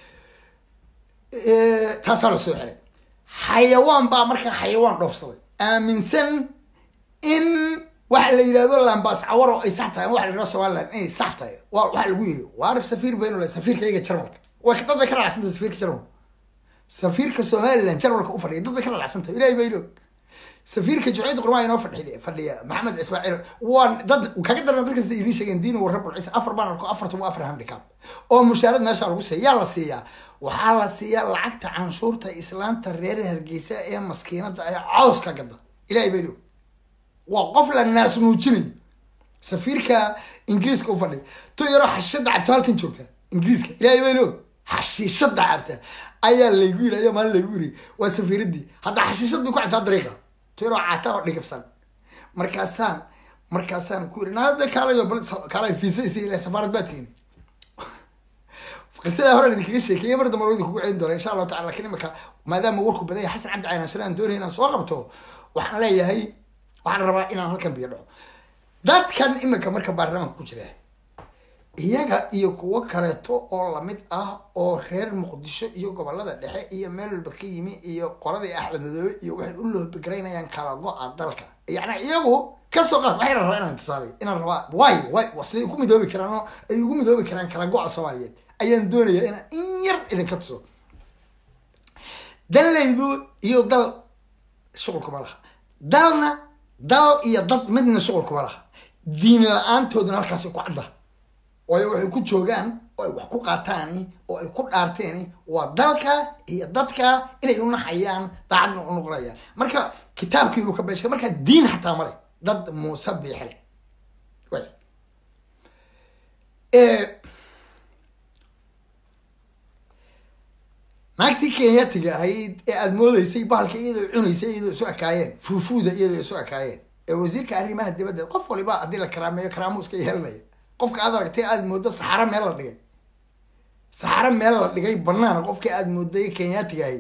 taasaa la soo xiray xayawaan baa markaa xayawaan dhoofsaday aaminsan in waxa la yidhahdo lambaas cawar oo ay sax tahay waxa la yidhahdo somaliland inay sax tahay waxaa lagu yidhi waarif safiir baynu lehay safiirka iyaga jarmalka way dad bay ka raacsantay safiirka jarmalka safiirka somaliland jarmalka u fadhiya dad bay ka raacsantay ilaahay bayno safiirka jumciyadda qurmaha inoo fadhiya maxamed ismaaciil waa dad kaga daran dadkasta idiin sheegeen diin war rabul ciise afar baan arko afartan waa afar handicap oo mushaarad meesha lagu siiya yaa la siiyaa waxaa la siiyaa lacagta canshuurta islaanta reer hargeysa ee maskiinada ee cawska gada ilaahay bayno waa qof la naas nuujinayo safiirka ingiriiska u fadhiya to yaroo xashishada cabto halkan joogta ingiriiska ilaahay bayno xashishada cabta ayaa laygu yiri ayaa maalin laygu yiri waa safiiradii hadda xashishad bay ku cabtaa dariiqa to yaroo cata oo dhigafsan markaasaan ku yiri naada kaalayo fiisa isi ilaa safaarad baa tihin qisada hore idinkaga sheekeeyay mar dambe idinku celin doona insha allahu tacala laakiin imika maadaama warku badan yahay xasan cabdi caynaanshe aan doonay inaan soo qabto waxaan leeyahay waxaan rabaa inaan halkan biyo dhaco dadkan imika marka baarlamaanka ku jira iyaga iyo kuwo kaleeto oo lamid ah oo reer muqdisho iyo gobolada dhexe iyo meel walba ka yimi iyo qoladii axmed madoobe iyo waxay u loobigraynayaan kala go-a dalka yacni iyagu kasoo qaad waxay rabaa inaan tusaale inaan rabaa way siday ugu midoobi karaan oo ay ugu midoobi karaan kala go-a soomaaliyeed ayaan doonayaa inaan in yar idinka tuso danleydu iyo dal shuqul kuma laha dalna dal iyo dad midna shuqul kuma laha diin la-aantooduna halkaasi ku cadda waayo waxay ku joogaan oo ay wax ku qaataani oo ay ku dhaarteeni waa dalka iyo dadka inay u naxayaan daacadna u noqonayaan marka kitaabkiibu ka beeshay marka diin xataa male dad muuse biixle way naagtii kenyatiga ahayd ee aada moodeysay bahalka iyadoo cunaysay iyadoo isu ekaayeen fuufuuda iyadoo isu ekaayeen ee wasiirka arrimaha dibadda qof waliba haddii la karaameeyo karaamo iska yeelanaya qofka aad aragtay aada moodo saxaro meel la dhigay banaan qofkii aada mooday kenyatiga ahayd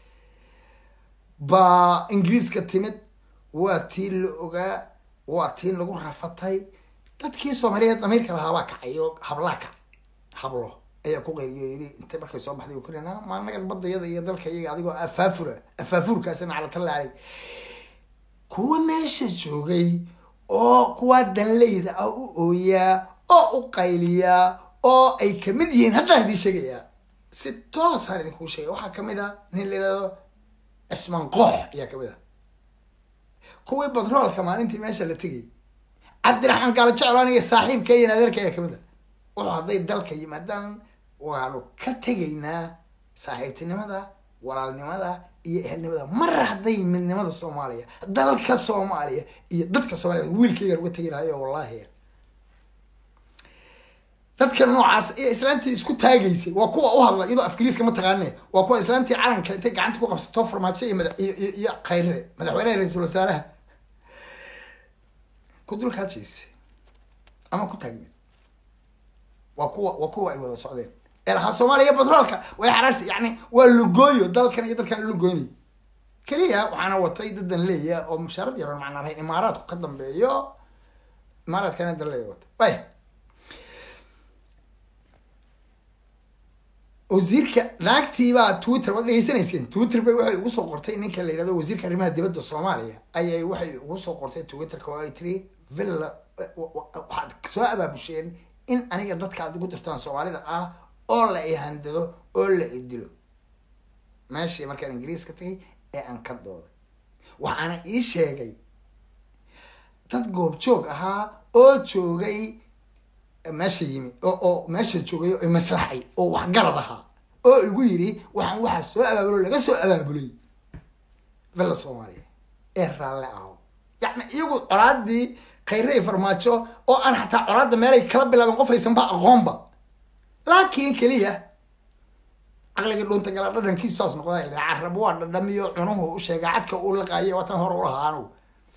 baa ingiriiska timid waa tii la ogaa waa tii lagu rafatay dadkii soomaaliyeed damiirka lahaabaa kacay oo hablaa kacay hablo ayaa ku qeyriyo yiri intay markay soo baxday kurina ma anaga badayada iyo dalka iyaga adigoo afaafurkaasina calatalaacay kuwa meesha joogay oo kuwa danleyda ah u ooyaa oo u qayliyaa oo ay kamid yihiin haddaan idiin sheegayaa si toosaan idinkuu sheegay waxaa kamid ah nin la yihahdo cismaan koox ayaa kamid ah kuwii badroolka maalintii meesha la tegayay cabdiraxmaan gaalo jeclaan iyo saaxiibka iyo adeerka ayaa kamid ah wuxuu hadday dalka yimaadaan waanu ka tegaynaa saaxiibtinimada walaalnimada iyo ehelnimada mar hadday midnimada soomaaliya dalka soomaaliya iyo dadka soomaaliya wiilkaygaan uga tegi lahayo wallahi dadka noocaas ee islaantii isku taagaysay waa kuwa u hadla iyadoo afgiriiska ma taqaanee waa kuwa islaantii calanka intay gacanta ku qabsato farmaajo iyo khayre madaxweynaha ra-iisul wasaaraha ku dulkaajaysa ama ku taagneed waa kuwa ay wada socdeen ee lahaa soomaaliya batroolka way xaraarsi yani waa lugooyo dalkan iyo dadkan lugoynayo keliya waxaana watay dadan leeya oo mushaarad yaroon macnaa lahayn imaaraadku ka dambeeyo imaaraadkana daleeya wata way wasiirka naagtiibaa twitter waad dhegeysanayseen twitter bay waxay ugu soo qortay ninka la yihahdo wasiirka arrimaha dibadda soomaaliya ayay waxay ugu soo qortay twitterka oo ay tiri villa waxaad soo abaabusheen in aniga dadka aad ugu dirtaan soomaalida ah oo la ihandado oo la idilo meeshii markaan ingiriiska tagay ee aan ka dooday waxaana ii sheegay dad goob-joog ahaa oo joogay meesha yimi oo meesha joogay oo maslaxay oo waxgarad ahaa oo igu yiri waxaa soo abaabulo laga soo abaabulay villa soomaaliya ee raalle aho yacni iyagu colaadii khayre farmaajo oo aan xataa colaadda meelay kala bilaabeen qof haysanba aqoonba laakiin keliya caqligii dhunta gala dhadhankiisu saas noqda ila carab waa dhadhamiyo cunuhu u sheega cadka uu laqaayo watan hore u lahaa anugu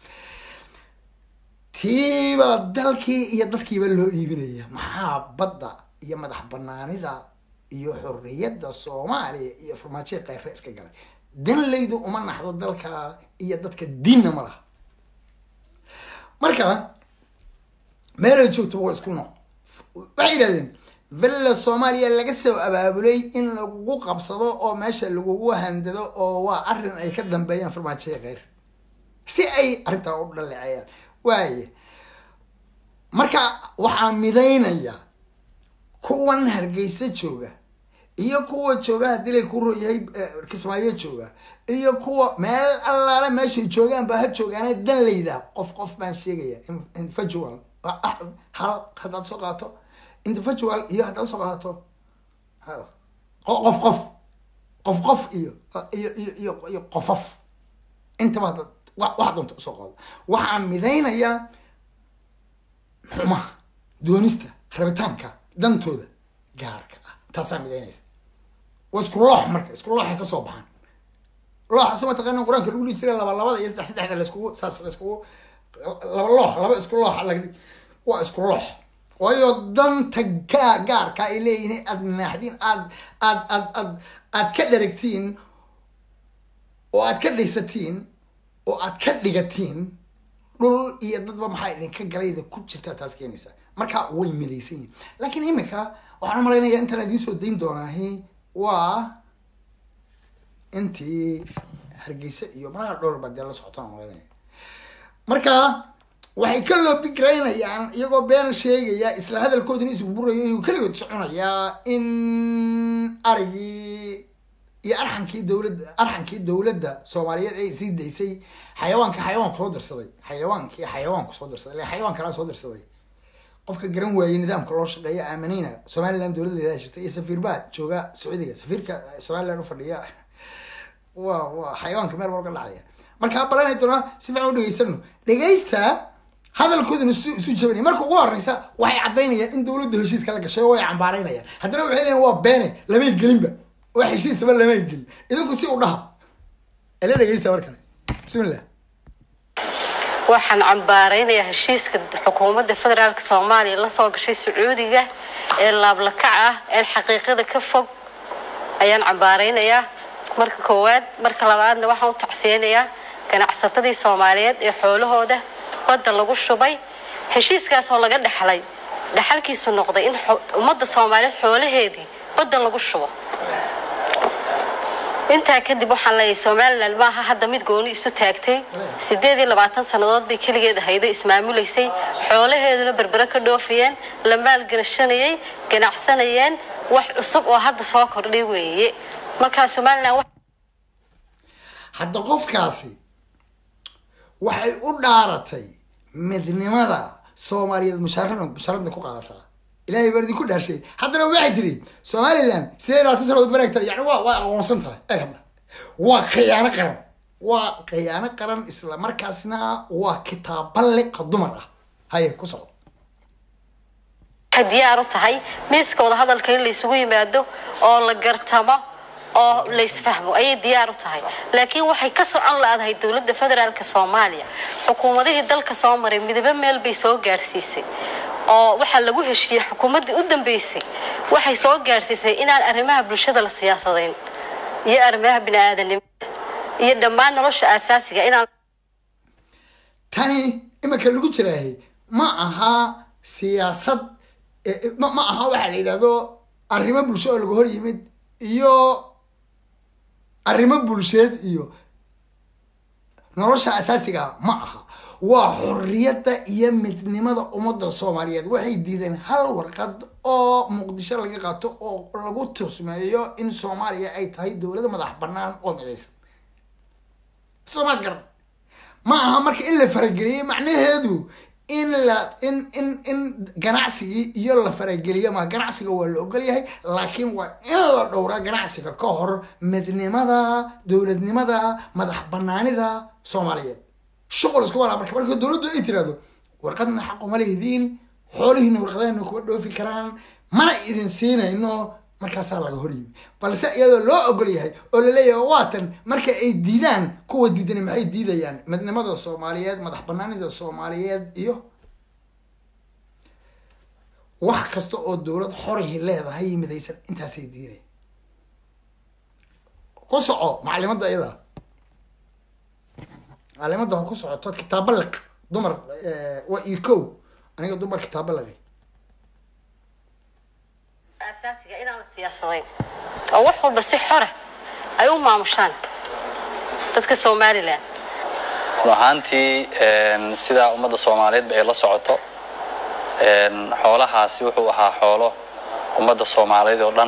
tiiba dalkii iyo dadkiiba loo iibinaya maxaa badda iyo madax banaanida iyo xorriyadda soomaaliya iyo farmaajo khayre iska galay danlaydu uma naxdo dalka iyo dadka diinna ma laha marka meelay joogtaba waa isku nooc waxay yidhahdeen villa soomaaliya laga soo abaabulay in lagugu qabsado oo meesha lagugu handado oo waa arrin ay ka dambeeyaan farmaajo khayre si ay arrintaa u dhaleeceeyaan waaye marka waxaa midaynaya kuwan hargeysa jooga iyo kuwa jooga haddii lay ku royahay kismaayo jooga iyo kuwa meel allaale meeshay joogaan ba ha joogaane danlayda qof baan sheegaya individual hal haddaad soo qaato individual iyo haddaad soo qaato qof iyo qofof intaba haddaad wax doonta usoo qaado waxaan midaynayaa xumaha doonista rabitaanka dantooda gaarka ah taasaa midaynaysa waa isku loox marka isku looxay kasoo baxaan looxa si mataqaana qur-aanka lagu dhihi jiray labada iyo saddexda laiskugu saas laiskugu laba isku loox waa isku loox waayo danta gaarka ay leeyihiin aad naaxdiin aad ka dharagtiin oo aad ka dhaysatiin oo aad ka dhigatiin dhul iyo dadba maxaa idinka galayda ku jirtaa taas keenaysa marka way midaysan yihin laakiin imika waxaan u malaynayaa intaan idiin soo dayn doonaahi waa intii hargeysa iyo malaha dhowr baa dee la socotaan malaynaya marka waxay ka loo bigraynayaan iyagoo been sheegaya isla hadalkoodina isburburayo iyuu keligood soconayaa in arigii iyo arxankii dowladda soomaaliyeed ay sii daysay xayawaanku soo dirsaday xayawaanku soo dirsaday ile xayawaan kalaa soo dirsaday qofka garan waayey nidaamka loo shaqeeya aamineyna somaliland dowladda leedahay jirtay iyo safiir baa jooga sacuudiga safiirka somaliland u fadhiya waa xayawaanka meel walga dhacaya markaa balanay doonaa si fiican u dhegeysano dhegeysta hadalkooduna isu jabanaya marka ugu horeysa waxay caddaynayaan in dowladda heshiiska la gashay oo ay cambaaraynayaan haddana waxay leeyihin waa beene lamay gelinba oo heshiisaba lamay gelin idinku si u dhaha ila dhegeysta markale bismillah waxaan cambaaraynayaa heshiiska xukuumadda federaalka soomaaliya la soo gashay sacuudiga ee laablakac ah ee xaqiiqada ka fog ayaan cambaaraynayaa marka koowaad marka labaadna waxaan u tacsiyeynayaa ganacsatadii soomaaliyeed ee xoolahooda badda lagu shubay heshiiskaas oo laga dhaxalkiisu noqday in ummadda soomaaliyeed xoolaheedii badda lagu shubo intaa kadib waxaan leeyahay Soomaaliland maaha hadda mid gooni isu taagtay 28 sanadood bay kaligeed ahayd ismaamulaysay xoolaheeduna berbera ka dhoofiyeen la maal gashanayay ganacsanayeen wax cusub oo hadda soo kordhay weeye marka Soomaaliland hadda qofkaasi waxay u dhaaratay midnimada Soomaaliyeed mushaarada ku qaadataa ilaahay bardii ku dhaarshay haddana waxay tiri somaliland sidee laatan sanadood banaagta yani waa aqoonsan tahay erhada waa khiyaano qaran isla markaasna waa kitaaballe dumar ah haye ku socdo diyaar u tahay miiska wada hadalka in la isugu yimaado oo la gartamo oo la isfahmo ayay diyaar u tahay laakiin waxay ka socon laadahay dawladda federaalka Soomaaliya xukuumadihii dalka soo maray midba meel bay soo gaarsiisay oo waxa lagu heshiiyay xukuumadii u dambeysay waxay soo gaarsiisay inaan arrimaha bulshada la siyaasadayn iyo arrimaha bini'aadanimada iyo dhammaan nolosha asaasiga inaan tani imaka lagu jiraahay ma aha siyaasad ma aha waxa la yiraahdo arrimo bulsho oo lagu hor yimid iyo arrimo bulsheed iyo nolosha asaasiga ma aha waa xorriyada iyo midnimada ummadda Soomaaliyeed waxay diideen hal warqad oo Muqdisho laga qaato oo lagu tusmeeyo in Soomaaliya ay tahay dawlad madax bannaan oo midaysan Soomaaliya ma aha marka in la farageliyo macnaheedu in ganacsiga iyo la farageliyo ma ganacsiga waa la ogol yahay laakiin waa in la dhowraa ganacsiga ka hor midnimada dawladnimada madax bannaanida Soomaaliyeed shaqo isku wala marka dawladdu ay tiraado warqadna xaq uma leeyihiin xoolihiina warqadayna ku dhoofi karaan mana idin siinayno markaas laga horiyay balse iyadoo loo ogol yahay oo la leeyahay waatan marka ay diidaan kuwa diidan maxay diidayaan midnimada Soomaaliyeed madax bannaanida Soomaaliyeed iyo wax kasta oo dawlad xorriye leedahay midaysan intaas ay diiday ku soco macallimada iyada macallimada ku socoto kitaabalka dumar waa iko aniga dumar kitaabalka asaasiga inaan la siyaasadayn oo wax walba si xor ah ay u maamushaan dadka Soomaaliland ruuxantii sida ummadda Soomaaliyeed ay la socoto xoolahaasi wuxuu ahaa xoolo ummadda Soomaaliyeed oo dhan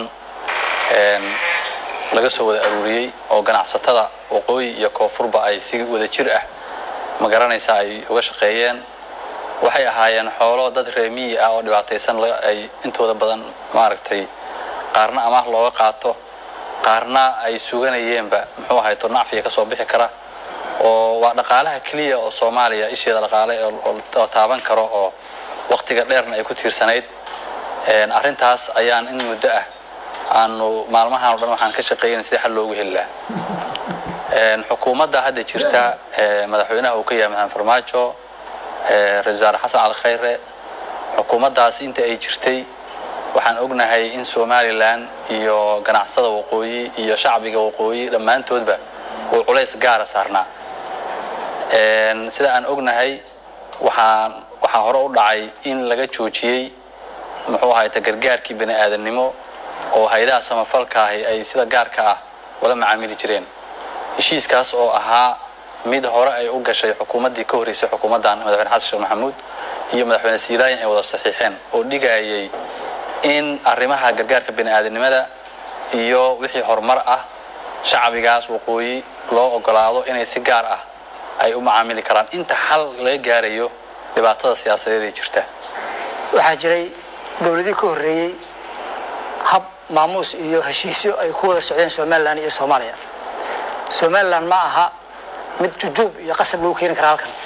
laga soo wada aruuriyay oo ganacsatada waqooyi iyo koonfurba ay si wada jir ah ma garanaysaa ay uga shaqeeyeen waxay ahaayeen xoolo dad reemiyi ah oo dhibaataysan ay intooda badan maaragtay qaarna amaah looga qaato qaarna ay suganayeenba muxuu ahaay tornacfiya ka soo bixi kara oo waa dhaqaalaha kaliya oo Soomaaliya isheeda dhaqaale oo taaban karo oo waqtiga dheerna ay ku tiirsanayd arrintaas ayaan in muddo ah aanu maalmahan oo dhan waxaan ka shaqeynay si xal loogu heli lahaa xukuumadda hadda jirta madaxweynaha uu ka yahay Maxamed Farmaajo Ra'iisul Xasan Al Khayre xukuumaddaas inta ay jirtay waxaan ognahay in Somaliland iyo ganacsatada waqooyi iyo shacbiga waqooyi dhammaantoodba uu culays gaar ah saarnaa sida aan ognahay waxaa hore u dhacay in laga joojiyay muxuu ahaay gargaarkii bini'aadanimo oo hay'adaha samafalka ay sida gaarka ah wala macaamili jireen heshiiskaas oo ahaa mid hore ay u gashay xukuumaddii ka horeysay xukuumaddan madaxweyne Xasan Sheekh Maxamuud iyo madaxweyne Siiraayin ay wada saxiixeen oo dhigayay in arrimaha gargaarka bini'aadanimada iyo wixii horumar ah shacbigaas waqooyi loo ogolaado inay si gaar ah ay u macaamili karaan inta xal laga gaarayo dhibaatada siyaasadeed ee jirta waxaa jiray dawladii ka horeeyay hab maamuus iyo heshiisyo ay ku wada socdeen Somaliland iyo Soomaaliya Somaliland ma aha mid jujub iyo qasab lagu keenin karo halkan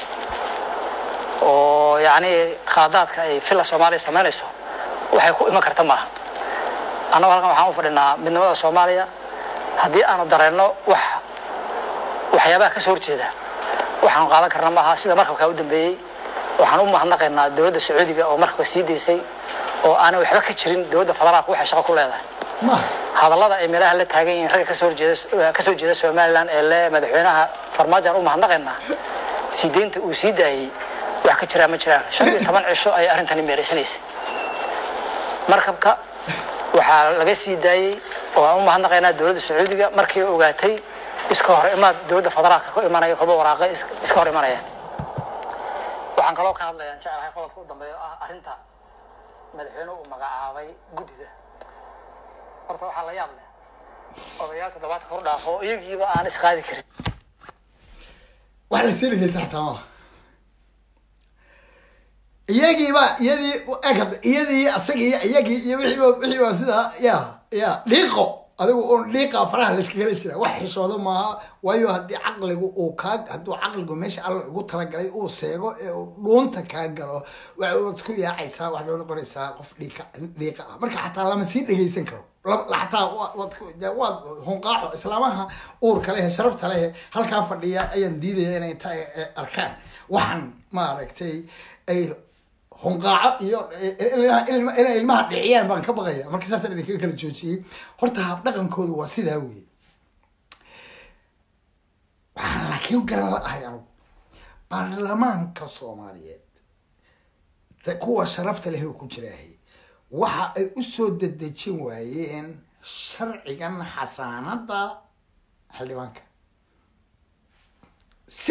oo yani qaadaadka ay fila Soomaaliya sameynayso waxay ku iman kartaa maaha anagu halkan waxaan u fadhinaa midnimada Soomaaliya haddii aanu dareenno waxyaabaha ka soo horjeeda waxaan qaadan karnaa maaha sida markabka u dambeeyay waxaan u mahadnaqaynaa dawladda Sacuudiga oo markabka sii deysay oo aanay waxba ka jirin dawladda federaalka waxay shaqo ku leedahay hadallada ay meelaha la taagan yihiin rag ka soo jeeda Somaliland ee le madaxweynaha Farmaajo u mahadnaqaynaa sideenta uu sii daayay wax ka jira ma jiraan 15 cisho ay arintani meeraysanaysa markabka waxaa laga sii daayay oo aan u mahadnaqaynaa dawladda Sacuudiga markii ay ogaatay iska hor imaad dawladda federaalka ku imanaya kolba waraaqo iska hor imanaya waxaan kaloo ka hadlayaa jecelahay qodobka u dambeeyo ah arinta madaxweynuhu uu magacaabay gudida horta waxaa la yaab leh odayaal toddobaad hor dhaafo iyagiiba aan isqaadi karin wax la sii dhigaysta xataa iyadii asagii iyagii iyo wixii waa sida ya dhiiqo adigu uun dhiiqa faraha la iskaga jira wax xishoodo maaha waayo haddii hadduu caqligu meesha alla ugu talagalay uu seego ee uu dhuunta kaa galo waad isku yaacaysaa waxaad loo noqonaysaa qof dhiiqa ah marka xataa lama sii dhegaysan karo xataa waad hunqaaxo islaamaha uurka leh sharafta leh halkaa fadhiya ayaan diidaya inay inta arkaan waxaan maaragtay ay hunqaaco iyo inay ilmaha dhiciyaan baan ka baqaya marka saasaan idinkaga kala joojiyey horta habdhaqankooda waa sidaa weye waxaan laakiin garan la ahay anugu baarlamaanka soomaaliyeed kuwa sharafta leh oo ku jiraahay waxa ay usoo dedejin waayeen sharcigan xasaanada xildhibaanka si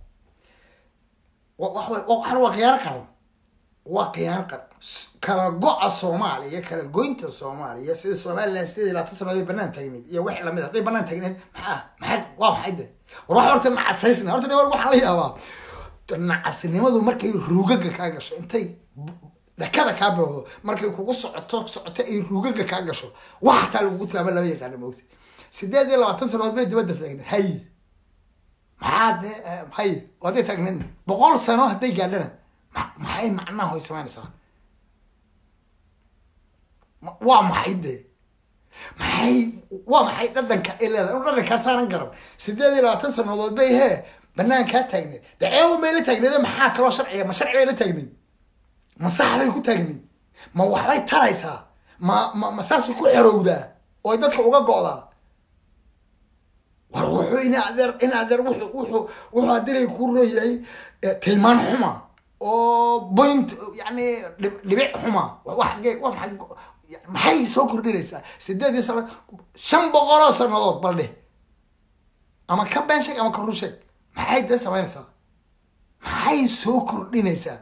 waa khiyaano qaran waa khiyaano qaran kala go-a soomaaliya kala goynta soomaaliya sida somaliland 28 sanadood banaan taagneed iyo wixii lamid hadday banaan taagneed waa maxay de war wax horta nacasaysna horta waxaan la yaabaa nacasnimadu markay ruugaga kaa gasho intay dhakada kaa bilowdo markay kugu socoto ay ruugaga kaa gasho wax hataa lagugu tilaama lama yaqaano moogta 28 sanadood bay dibadda taagneed maxay hadday taagneed 100 sano hadday gaadhana maxay macnaha hoy samaynaysaa waa maxay de waa maxay dhadhanka ay leedahay dhadhankaa saaran garan 28 sanadood bay banaankaa taagneed daceewo bay la taagneed maxaa kaloo sharciga ma sharci bay la taagneed ma sax bay ku taagneed ma waxbay taraysaa ma saasay ku xerowdaa oo dadka uga go'daa war wuxuu in adeer wuxuu hadilay ku royahay tilmaan xuma oo point yani dhibic xuma maxay soo kordhinaysaa 8 sano 500 sanadood baldhe ama ka been sheeg ama ka run sheeg maxay da samaynaysaa maxay soo kordhinaysaa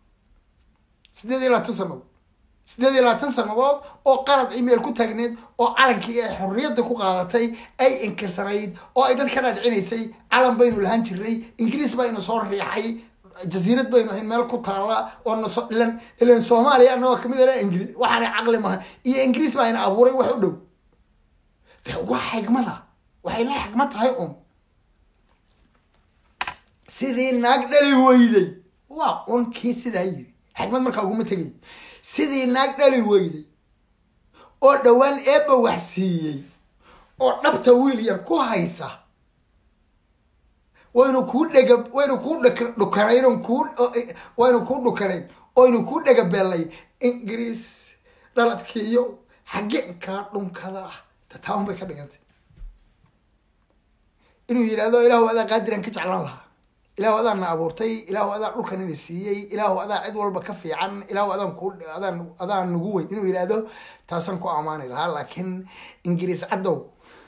28 sanadood oo qalad email ku taagneed oo calankii ay xorriyadda ku qaadatay ay inkirsanayd oo ay dad ka dhaadhicinaysay calan baynu lahaan jiray ingiriis baynu soo riixay jasiirad baynu ahayn meel ku taala oo ilan soomaaliya anagoo kamid ah ingiriis waxaanay caqli mahan iyo ingiriis baa ina abuuray wax u dhow waa xigmada waxay la xigmad tahay sidii naag dhali weyday waa unkii sidaa yiri xigmad markaa uguma tegay sidii naag dhali weyday oo dhowaan eebba wax siiyey oo dhabta wiil yar ku haysa waynu kuu dhukanayn oynu kuu dhagabeelay ingiriis dhaladkiiyo xageenkaa dhunkada ah tatawan bay ka dhigantay inuu yidhahdo ilaahu adaa qaadiran ka jeclaan lahaa ilaahu adaana abuurtay ilaahu adaa dhulkan ina siiyey ilaahu adaa cid walba ka fiican ilaahu adaan nagu weyn inuu yidhaahdo taasaan ku ammaani lahaa laakiin ingiriis caddow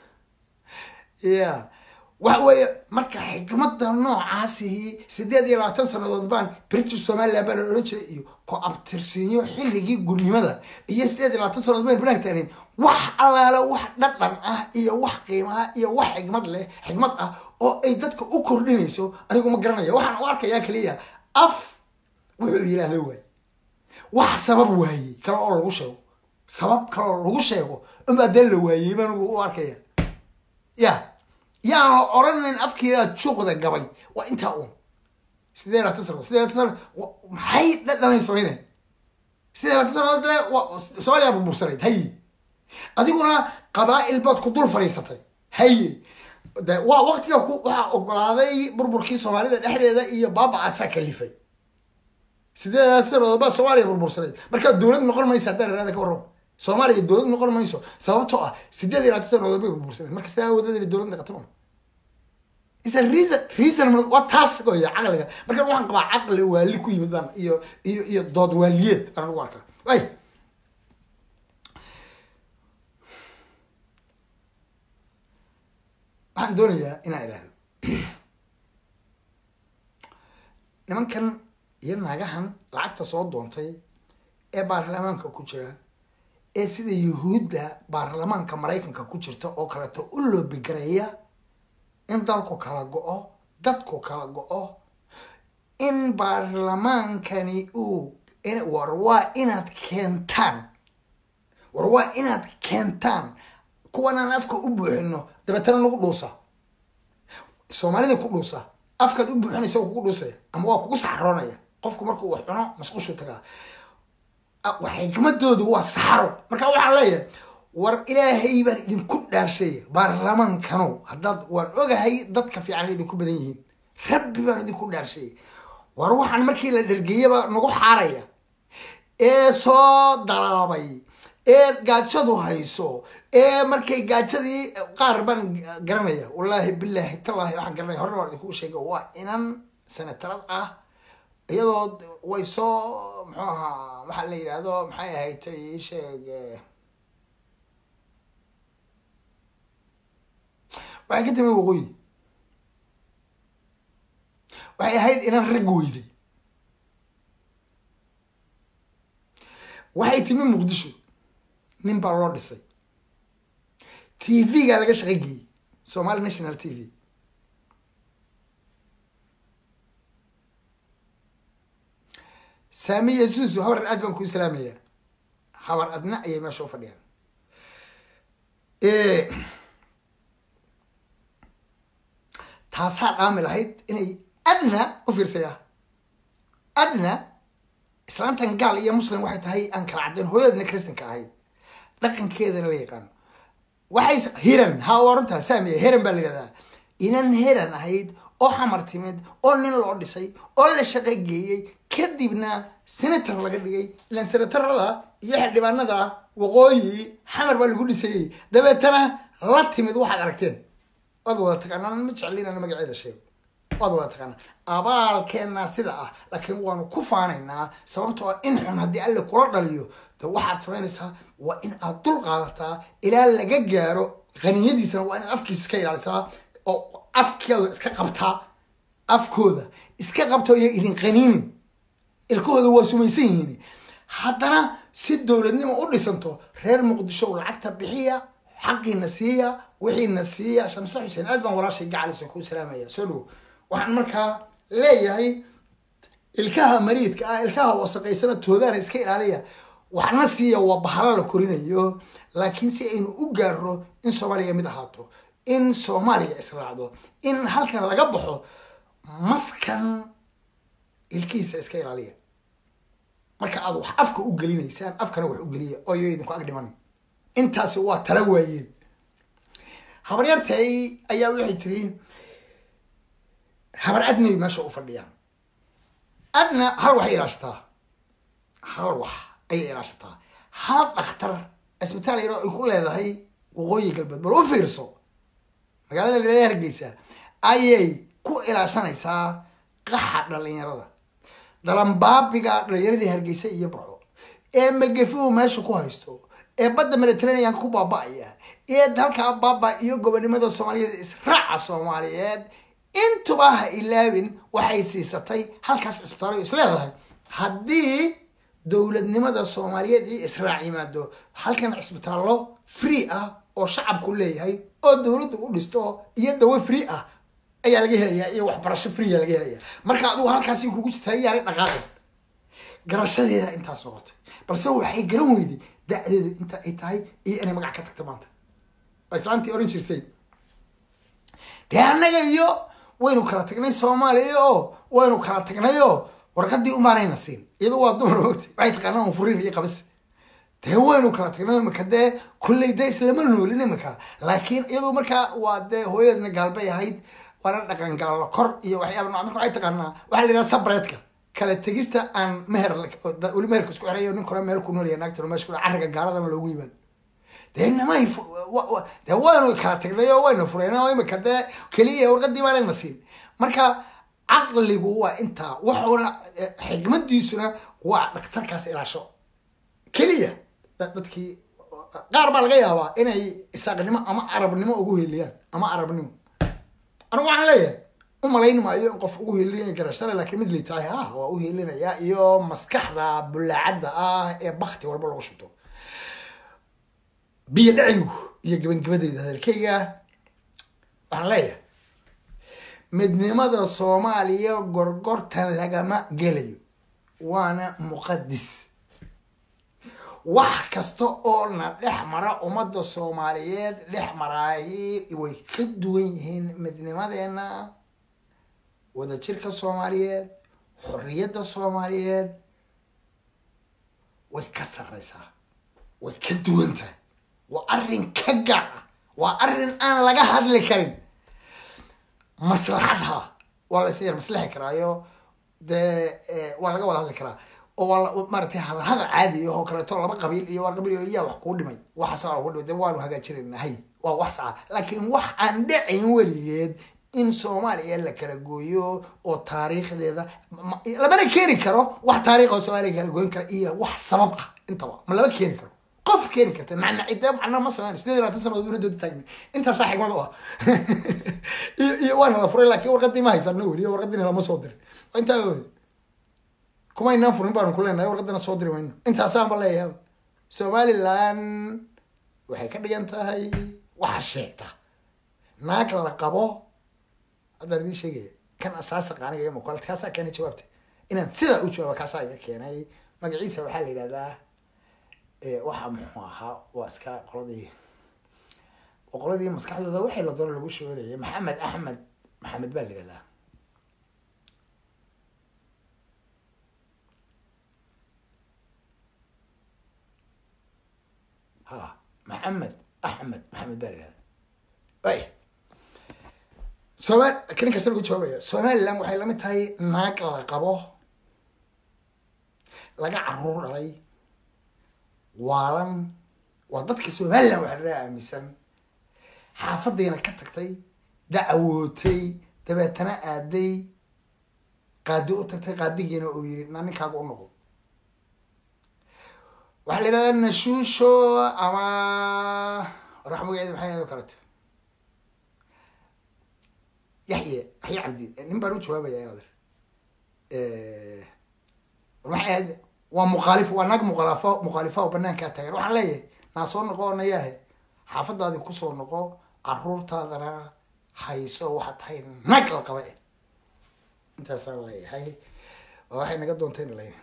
waxa weeye marka xikmada noocaasihi 28 sanadood baan British Somaliland baan oran jiray iyo ku abtirsiinyo xilligii gudnimada iyo 28 sanadood baan banaantaaneen wax allaala wax dhadhan ah iyo wax qiimaha iyo wax xikmad ah oo ay dadka u kordhinayso anigu ma garanayo waxaan u arkayaa kaliya af wuxuu yiraahday way wax sabab waayay kala oo lagu sheego sabab kala oo lagu sheego ama dal la waayay baan u arkayaa yaan la oranin afkiiga juuqda gabay waa intaa uun 8 sano maxay dhadhanayso inay 8 sano Soomaaliya burbursanayd adiguna qabaa'il baad ku dul fariisatay waa waqtiga waxaa ogolaaday burburkii Soomaalida dhexdeeda iyo baabacaasaa kalifay 8 sano baa Soomaaliya burbursanayd marka dowlad noqon maysa haddaan raada ka warramo Soomaaliya dowlad noqon mayso sababtoo ah 8 sano bay burbursanay marka sidaa wadada dowladda qatamo is a reason what task oo aqliga marka waxaan qabaa aqli waali ku yimid baan iyo dood waaliyad aan ugu arkaa waxaan doonayaa inaan idhaahdo nimankan iyo naagahan lacagta soo doontay ee baarlamaanka ku jira ee sida yuhuudda baarlamaanka Mareykanka ku jirta oo kaleeto u loobigareeya in dalku kala go'o dadku kala go'o in baarlamaankani war waa inaad keentaan kuwan aan afka u buuxino dabeetana nagu dhuusa soomaalida ku dhuusa afkaad u buuxinaysa waa kugu dhuusaya ama waa kugu saxroonaya qofku markuu wax cuno masqushu tagaa xikmadoodu waa saxaro marka waxaan leeyahay war ilaahay baan idinku dhaarshay baarlamaankanow haddaad waan ogahay dadka fiican idinku badan yihiin rabbi baan idinku dhaarshay war waxaan markii la dhergeeyaba nagu xaaraya ee soo dalaabay ee gaajadu hayso ee markay gaajadii qaar baan garanaya wallaahi bilaahi tallaahi waxaan garanaya horena waan idinku sheegay waa inan sanatarad ah iyadoo way soo muxuu ahaa waxaa la yidhaahdo maxay ahayd sheeg waxay ka timi waqooyi waxay ahayd inan rag weyday waxay timi muqdisho nin baa loo dhisay tv-gaa laga shaqo geeyey Somali National TV سامية زوزو هور الأدب كون سلامية هور أدنى أي ما شوف اليوم تاسع عامل هيد إني أدنى أفير سيا أدنى إسلام تنقال يا مسلم واحد هاي أنكر عدين هو ابن كريستن كهيد لكن كذا اللي كان وحيس هيرن هاورتها سامية هيرن بالغدا إنن هيرن هيد أو حمر تيمد أو نين لو دhisay oo la shaqo geeyay kadibna senator laga dhigay lan senatorada iyo xildhibaanada waqooyi xamar baa lagu dhisay dabeetana la timid waxaad aragteen wada taqaanaan ma jeclinana magaceeda sheeg wada taqaanaan abaalkeena sida ah laakiin waanu ku faanaynaa sababtoo in xun hadii alle kula dhaliyo waxaad sameynaysaa waa in aad dul qaadataa ilaa laga gaaro qaniyadiisana waa in afkiisa ka ilaalisaa oo afkooda iska qabtaa afkooda iska qabto iyo idin qaniinin ilkooda waa sumaysan yihiin haddana si dowladnimo u dhisanto reer muqdisho lacagta bixiya xaqiina siiya wixiina siiya Shamsa Xuseen aad baan walaashay gacaliso ku salaamaya soo dhow waxaan markaa leeyahay ilkaha mariidka ah ilkaha wasaqaysana toodana iska ilaaliya waxna siiya waa bahalo la korinayo laakiin si aynu u gaaro in Soomaaliya mid ahaato in Soomaaliya israacdo in halkan laga baxo maskan ilkiisa iska ilaaliya marka aad wax afka u gelinaysaan afkana wax u geliya oo idin ku agdhiman intaas waa tala waayeen habaryartay ayaa waxay tiri habar adnay meesha u fadhiyaan adna hal wax ilaashtaa hal wax ay ilaashtaa hal dhakhtar isbitaal yar oo ay ku leedahay waqooyi galbeed bal u fiirso magaalada la Hargeysa ayay ku ilaashanaysaa qaxa dhalinyarada dalambaabiga dhalinyaradii Hargeysa iyo Burco ee magafu meesha ku haysto ee badda Mediterranean ku baaba'aya ee dalka baaba iyo gobonimada Soomaaliyeed israaca Soomaaliyeed intuba ha ilaawin waxay siisatay halkaas isbitaal ay isleedahay haddii dowladnimada Soomaaliyeed iyo israac yimaado halkan isbitaallo free ah oo shacabku leeyahay oo dowladdu u dhisto iyo dawo free ah ayaa laga helayaa iyo waxbarasho free laga helayaa marka adigu halkaas kugu jirtay yaari dhaqaaqay garashadeeda intaas noqotay balse waxay garan weyday da'deedu inta ay tahay iyo inay magac ka tagto maanta islaantii oran jirtay deegaanaga iyo waynu kala tagnay Soomaaliya oo waynu kala tagnayo warqadii u maarayna siin iyadoo waa dumar waqti waxay taqaanaan furin iyo qabas waynu kala tagnay marka de kullay day islama noolin marka laakiin iyadoo marka waa de hooyadna galbay ahayd waana dhaqan gaal kor iyo waxyaabo marka waxay taqaanaa waxa la yiraahdaa sabreedka kala tagista aan meher wali meherku isku xirayo nin kore meel ku nool yahay naagta meesha carriga gaaladana loogu yimaado deennamay waynu kala tagnay oo waynu fureenaa way marka de kaliya warqadii baan nasiin marka aqligu waa inta wuxuuna xigmadiisuna waa dhaqtarkaas ilaasho kaliya dadkii qaar baa laga yaabaa inay isaaqnimo ama arabnimo ugu heliyaan ama arabnimo anigu waxaan leeyahay u malayn maayo in qof ugu heliyan garashada laakiin mid liitahay waa u helinaya iyo maskaxda bulaacada ah ee bakti walba lagu shubto biyo dhacigu iyo gabagabadeyda hadalkayga waxaan leeyahay midnimada Soomaaliya gorgortan lagama gelayo waana muqaddis wax kasta oo na dhex mara ummadda Soomaaliyeed dhex maraayi way ka duwan yihiin midnimadeena wada jirka Soomaaliyeed xorriyadda Soomaaliyeed way ka sarreysaa way ka duwan tahay waa arrin ka gaar ah waa arrin aan laga hadli karin maslaxadha waa la isir maslaxi karaayo de waa laga wada hadli karaa oo waa maartay hadal caadi oo kale to laba qabiil iyo war qabiil iyo wax ku dhimay waxa saa ugu dhimay waanu hagaajinaynaa waa wax sax laakiin wax aan dhicin waligeed in Soomaaliya la kala gooyo oo taariikhdeeda lama keeni karo wax taariikh oo Soomaaliya kala gooyn kara iyo wax sabab ah intaba ma lama keeni karo qof keeni karta macna ciidam macna ma sameeyaan 8 sano dowladda taagna inta sax xigmad ah iyo waana la furay laakiin warqadii ma haysano wali warqadina lama soo dirin inta kuma inaan furin baan ku leenahay warqadina soo dirin wayno inta saan baleeyahay Somaliland waxay ka dhigan tahay waxa sheegta naag la qabo هذا اللي شيء كان أساسا قانع يوم وقالت كاسا كان جوابته إن سيدا وجواب كاسا كان هاي مقعيسة وحال هذا وحى محاها واسكا قرضي مسكح هذا وحي لو دور لقوش ولا محمد أحمد محمد بالي هذا ها محمد أحمد محمد بالي هذا أي Soomaal kan ka soo joogaya Soomaaliland waxay la mid tahay naag la qabo laga caruur dhalay waalan waa dadka Soomaaliland waxa la aaminsan xaafadeena ka tagtay dacwootay dabeetana aaday qaadi u tagtay qaadigeena oo yiri ninkaaga u noqo waxa la yiraahdaa nashuusho ama raxmugeeda maxay ahayd karto يحيى عبدي نمبر وجوابه يا نادر واحد ومخالف وناق مخالفه وبنان كاتغير waxaan leeyahay naaso noqonayahay xaafadaadi ku soo noqo caruurtaadana hayso waxa tahay nag la qabay inta saan leeyahay waxay naga doonteen leeyahay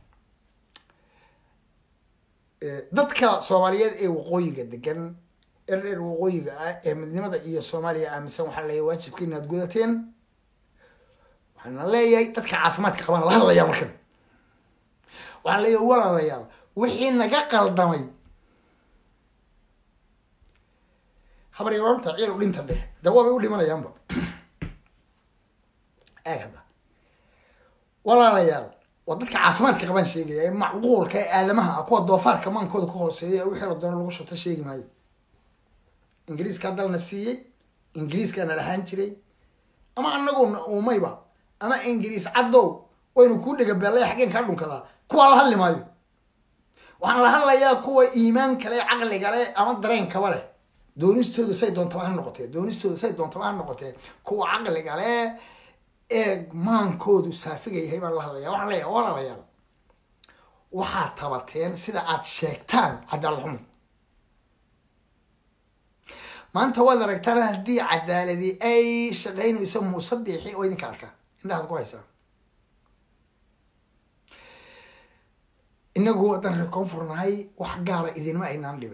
dadka Soomaaliyeed ee waqooyiga degan reer waqooyiga ee midnimada iyo Soomaaliya aaminsan waxa la waajibka inaad gudateen waxaan leeyahay dadka caafimaadka qaban la hadlaya markan waxaan leeyahay walaalayaal wixii naga qaldamay habar yoorta ciil u dhinta dheh dawaabay u dhimanayaanba aagada walaalayaal wadadka caafimaadka qaban sheegaya macquulka ee aadamaha kuwa doofaarka maankooda ku hooseeya wixii la doono lagu shubta sheegi maayo إنجليز كان دلنا سيء إنجليز كان لهان شري أما أنا قلنا أميبا أما إنجليز عدو وين كل جبل الله حاجين كارلون كذا كوا الله اللي مايو وعن الله يا كوا إيمان كلا عقل كلا أما درين كوله دونيستو دسي دون طبعا نقطة دونيستو دسي دون طبعا نقطة كوا عقل كلا مان كود وسافي هي الله يا وعن الله يا ولا يا وحات طبعتين سيدا عاد شيكتان عد الحمد ما أنت ولا ركتنا هدي عدالة دي أي شغين يسموا صبيحي وين كاركا إنها كويسة إنه هو ده الكونفورن هاي وحجارة إذا ما إحنا نلبن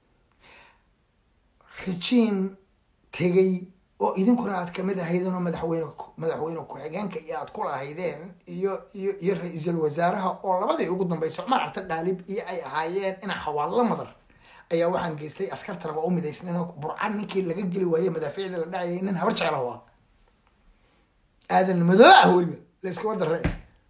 رجيم تجي أو إذا كنا أتكلم هيدن ومدحوينه كحجان كيات كلها هيدن يرئيس الوزراء أو لا بدي يقول دم بيسوع ما عرفت الدالب أي هايين إن حوالله مضر أي واحد جيسلي أسكر ترى بقوم ده يسننه برعان نكيل اللي جل وياه مدافع اللي داعي إنها برجع له هو هذا المذاع هو اللي ليش كمان دري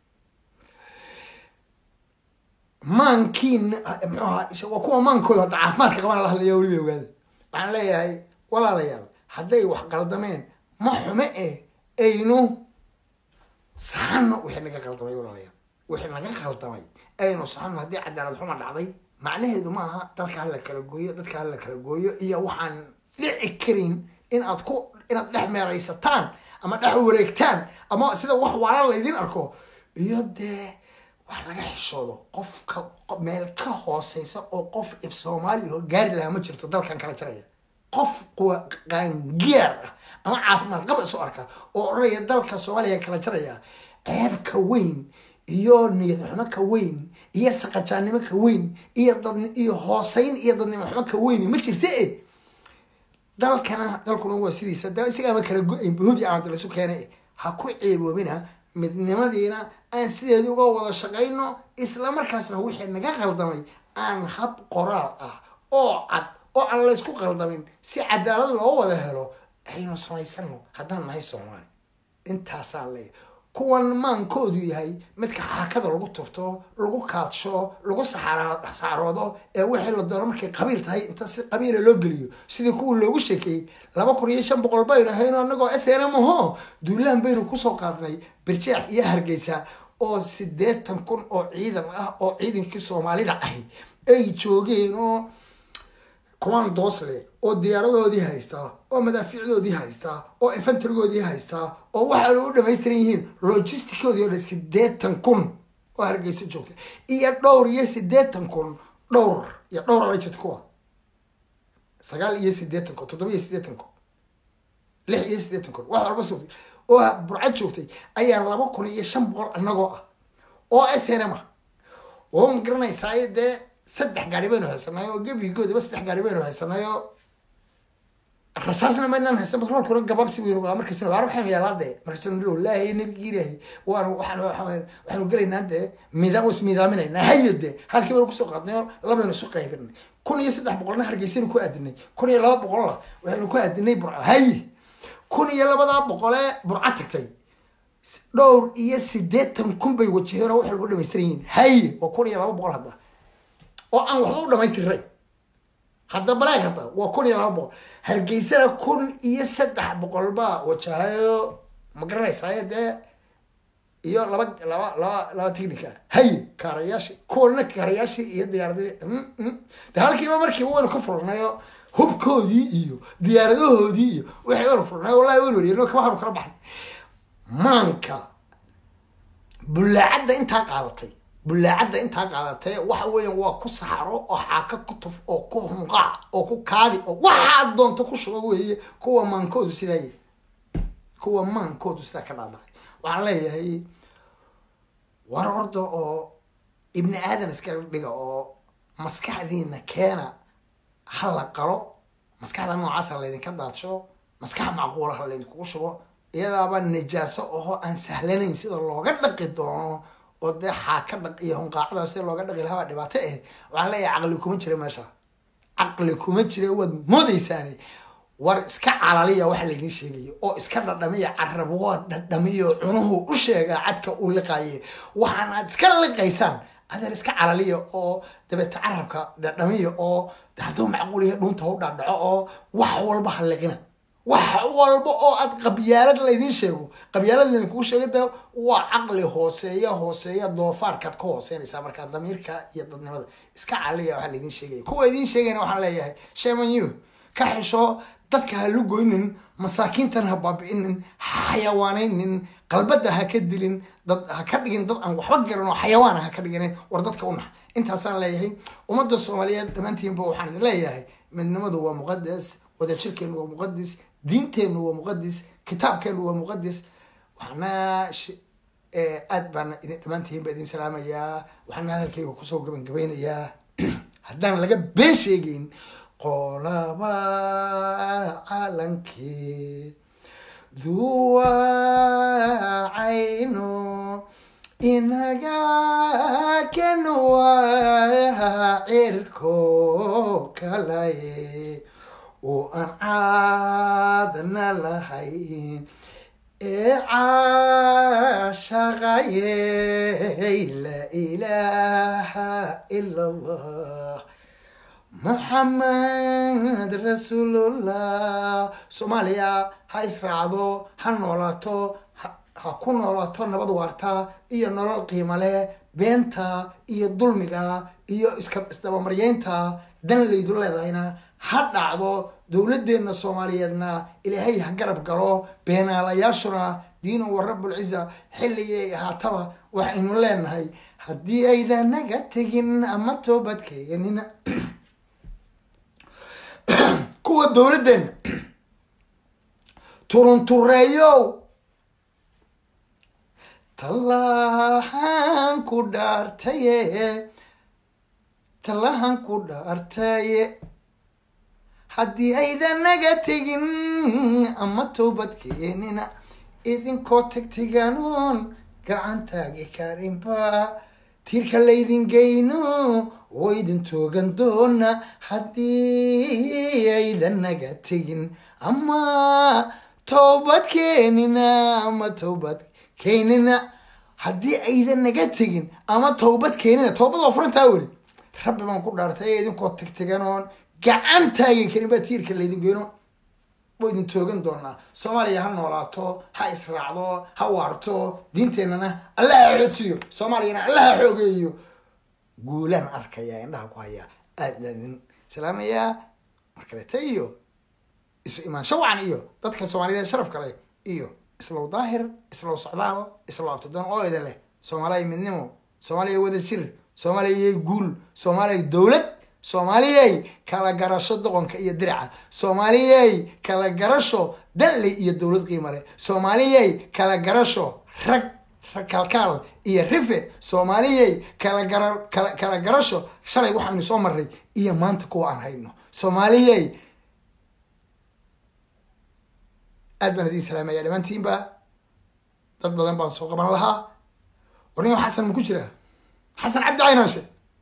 مان كين معها وكوا مان كله ضعفات كمان الله اللي يوريه وهذا عن ليه هاي ولا ليال حدي وحق قلدمين ما حمئه أينو صحنا وإحنا قلدمين ولا ليال وإحنا قلدمين أينو صحنا هدي عدالة الحمر العظيم macnaheedu maaha dadka hala kala gooyo iyo waxaan dhici karin inaad dhex meeraysataan ama dhex wareegtaan ama sida wax walaal la idin arko iyo dee wax laga xishoodo qofka meel ka hooseysa oo qof Soomaaliya gaari laha ma jirto dalkan kala jiraya qof qaangeer ah ama caafimaad qaba isu arka oo oraya dalka Soomaaliya kala jaraya ceeb ka weyn iyo niyad xumo ka weyn iyo saqajaanimo ka weyn iyo hooseyn iyo dadnimo xumo ka weyn ma jirto dalkuna waa sidiisa isaga ma kala go'ayn buhudi aan la isu keenay ha ku ceeboobina midnimadiina aan sideedii uga wada shaqayno isla markaasna wixii naga qaldamay aan hab qoraal ah oo cad oo aan la isku qaldamin si cadaalad loo wada helo aynu samaysano haddaan nahay Soomaali intaasaa leeyahay kuwan maankoodu yahay midka xaakada lagu tufto lagu kaadsho lagu saxaroodo ee wixii la doono markay qabiil tahay inta si qabiil loo geliyo sidii kuwa loogu sheekay 2500 bayna hayno anagoo SNM duulaan baynu ku soo qaadnay Birjeex iyo Hargeysa oo 80,000 oo ciidan ah oo ciidankii Soomaalida ahi ay joogeen oo commandos leh oo diyaaradoodii haysta oo madaafiicdoodii haysta oo infanterigoodii haysta oo waxa ay u dhameystiran yihiin logisticoodii oo 80,000 oo Hargeysa joogta iyo dhowr iyo 80,000 dhowr la jirta kuwa 9 iyo 80,000 7 iyo 80,000 6 iyo 80,000 waxa walba soo oo burcad joogtay ayaa 2,500 anagoo ah oo SNM oo garanaysaa saddex gaari baynu haysanayo oo gebigood ba saddex gaari baynu haysanayo rasaasna ma inaan haysan batrool kuna gababsi weyn waa markii soo arab xamay laade markii soo ilaahay nabigiiray waxaan galeynaa midaaminayna hayade halkii baan ku soo qaadnay labaynu soo qaybinay 1,300 Hargeysa ku aadinay 1,200 waxaynu ku aadinay burco hay 1,200 burco tagtay dhowr iyo 80,000 bay wajaheen oo wax lagu dhameystiran yihiin hay oo 1,200 hadda oo aan waxba u dhameystiray hadda balaag hadda waa 1,200 Hargeysana 1,300 ba wajahayo ma garanaysaa iyo laba technica hay kaarayaashii iyo diyaaradii halkiiba markii waynu ka furnayo hubkoodii iyo diyaaradahoodii iyo wixii waynu furnayo wallahi waynu wariyeen kama haro kala baxay maanka bulaacada intaa qaadatay waxa weeyaan waa ku saxaro oo xaaka ku tuf oo ku hunqaac oo ku kaadi oo waxa doonto ku shugo weeye kuwa maankoodu sidaa ka dhaadhacay waxaan leeyahay war ordo oo ibn aadan iska dhiga oo maskaxdiina keena hala qalo maskaxda noocaas la idinka daadsho maskax macquul ah la idinku shubo iyadaaba najaaso oo aan sahlanayn sida looga dhaqi doono oo xaaka dhaq iyo hunqaacada sida looga dhaqi lahaa dhibaato waxaan leeyahay aqli kuma jira meesha wad moodaysaani war iska calaliya waxa la idin sheegayo oo iska dhadhamiya carab waa dhadhamiyo cunuhu u sheega cadka uu liqaayay waxaan aad iska liqaysaan adeer iska calaliya oo dabeeta carabka dhadhamiya oo hadduu macquul yahay dhunta u dhaadhaco oo wax walba halliqina wax walba oo aad qabyaalad la idin sheego qabyaalad la ku sheegay waa aqli hooseeya doofaarka ka hooseynaysa marka damiirka iyo dadnimada iska calaliya waxa la idin sheegay kuwa idin sheegayna waxaan leeyahay sheemayu ka xisho dadka ha lu goynin masaakiintan ha baabi'inin xayawaanaynin qalbada ha ka dilin dad ha ka dhigin dad aan waxba garan oo xayawaan ha ka dhigin war dadka u nax intaasaan leeyahay ummadda Soomaaliyeed dhamaantiinba waxaan leeyahay midnimadu waa muqaddas wadajirkeenu waa muqaddas diinteenu waa muqaddas kitaabkeenu waa muqaddas waxna aad baan dhamaantiinba idin salaamayaa waxaan hadalkayga ku soo gabagabeynayaa haddaan laga been sheegin qolaba calankii duwacayno inaga kenwa cirko kalaye oo aan caadna lahayn caashaqaye la ilaaha ila allah محمد رسول الله سوماليا ha israacdo ha noolaato ha ku noolaato nabad waarta iyo nolol qiimo leh beenta iyo dulmiga iyo isdabamaryeynta dan laydu leedahayna ha dhacdo dowladeena Soomaaliyeedna ilaahay ha garab galo beenaalayaashuna diinu wa rabbul izza xilligay haataba waxaynu leenahay haddii aydan naga tagin ama toobad keenina kuwa dowladdeena turuntureeyow tallahan ku dhaartaye tallahan ku dhaartaye haddii aydan naga tegin ama toobad keenina idinkoo tagteganoon gacantaagi karinba tiirka laydin geyno oo idin toogan doona haddii aydan naga tegin ama toobad keenina ama toobad keenina haddii aydan naga tegin ama toobad keenina toobad waa furantaa weli rabbi baan ku dhaartay idinkoo tagteganoon gacantaagi karin baa tiirka laydin geyno oo idin toogan doonaa soomaaliya ha noolaato ha israacdo ha waarto diinteennana alla ha xoojiyo soomaaliyana alla ha xoogeeyo guulaan arkayaa indhaha ku hayaa aadaanin salaamayaa markalete iyo isu imaansho wacan iyo dadka soomaaliyeed sharaf kale iyo islow daahir islow socdaalo islow abtidoon oo idin leh soomaaliya midnimo soomaaliya wada jir soomaaliya guul soomaaliya dowlad soomaaliyay kala garasho doqonka iyo diraca soomaaliyay kala garasho danley iyo dowlad qiimo leh soomaaliyay kala garasho rag kalkaal iyo rife soomaaliyay kala garasho shalay waxaanu soo marray iyo maanta kuwa aan hayno soomaaliyay aad baan idiin salaamaya dhammaantiinba dad badan baan soo qaban lahaa warniyo xasan ma ku jiraa xasan cabdi caynaanshe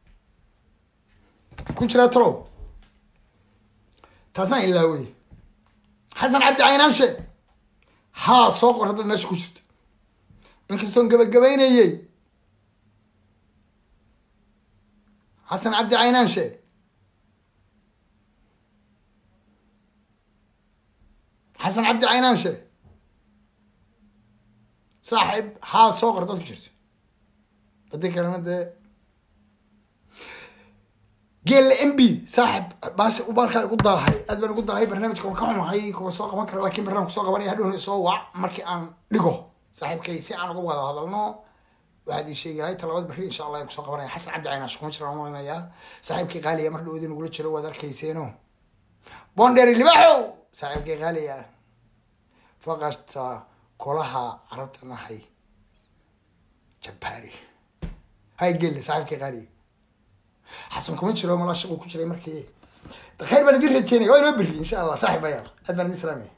ku jiraa talow taasaan ilaa wey xasan cabdi caynaanshe haa soo qor haddaad meesha ku jirto inkastoon gabagabaynayey xasan cabdi caynaanshe xasan cabdi caynaanshe saaxiib haa soo qor haddaad ku jirto haddii kalena dee geel m b saaxib baasha ubaalkaa igu daahay aad baan igu daahay barnaamijka waan ka xumahay kuwa soo qaban kara lakin barnaamijka soo qabanaya hadhowna isoo wac markii aan dhigo saaxiibkay si aan uga wada hadalno waxaad ii sheegahay talabaad berri insha allah kusoo qabanaya xasan cabdi caynaash kuma jiraan marinayaa saaxiibkii qaaliya mar dhow idin ugula jiro waad arkayseeno bonderi libaxow saaxiibkii qaaliya faqasta kolaha carabta nahay jabbaari hay gelle saaxiibkii qaaliya xasan kuma jiro malaa shaquu ku jiray markii khayr baan idin rajeynaya waa inoo berri insha allah saaxib ayaa aad baan idin salaamaya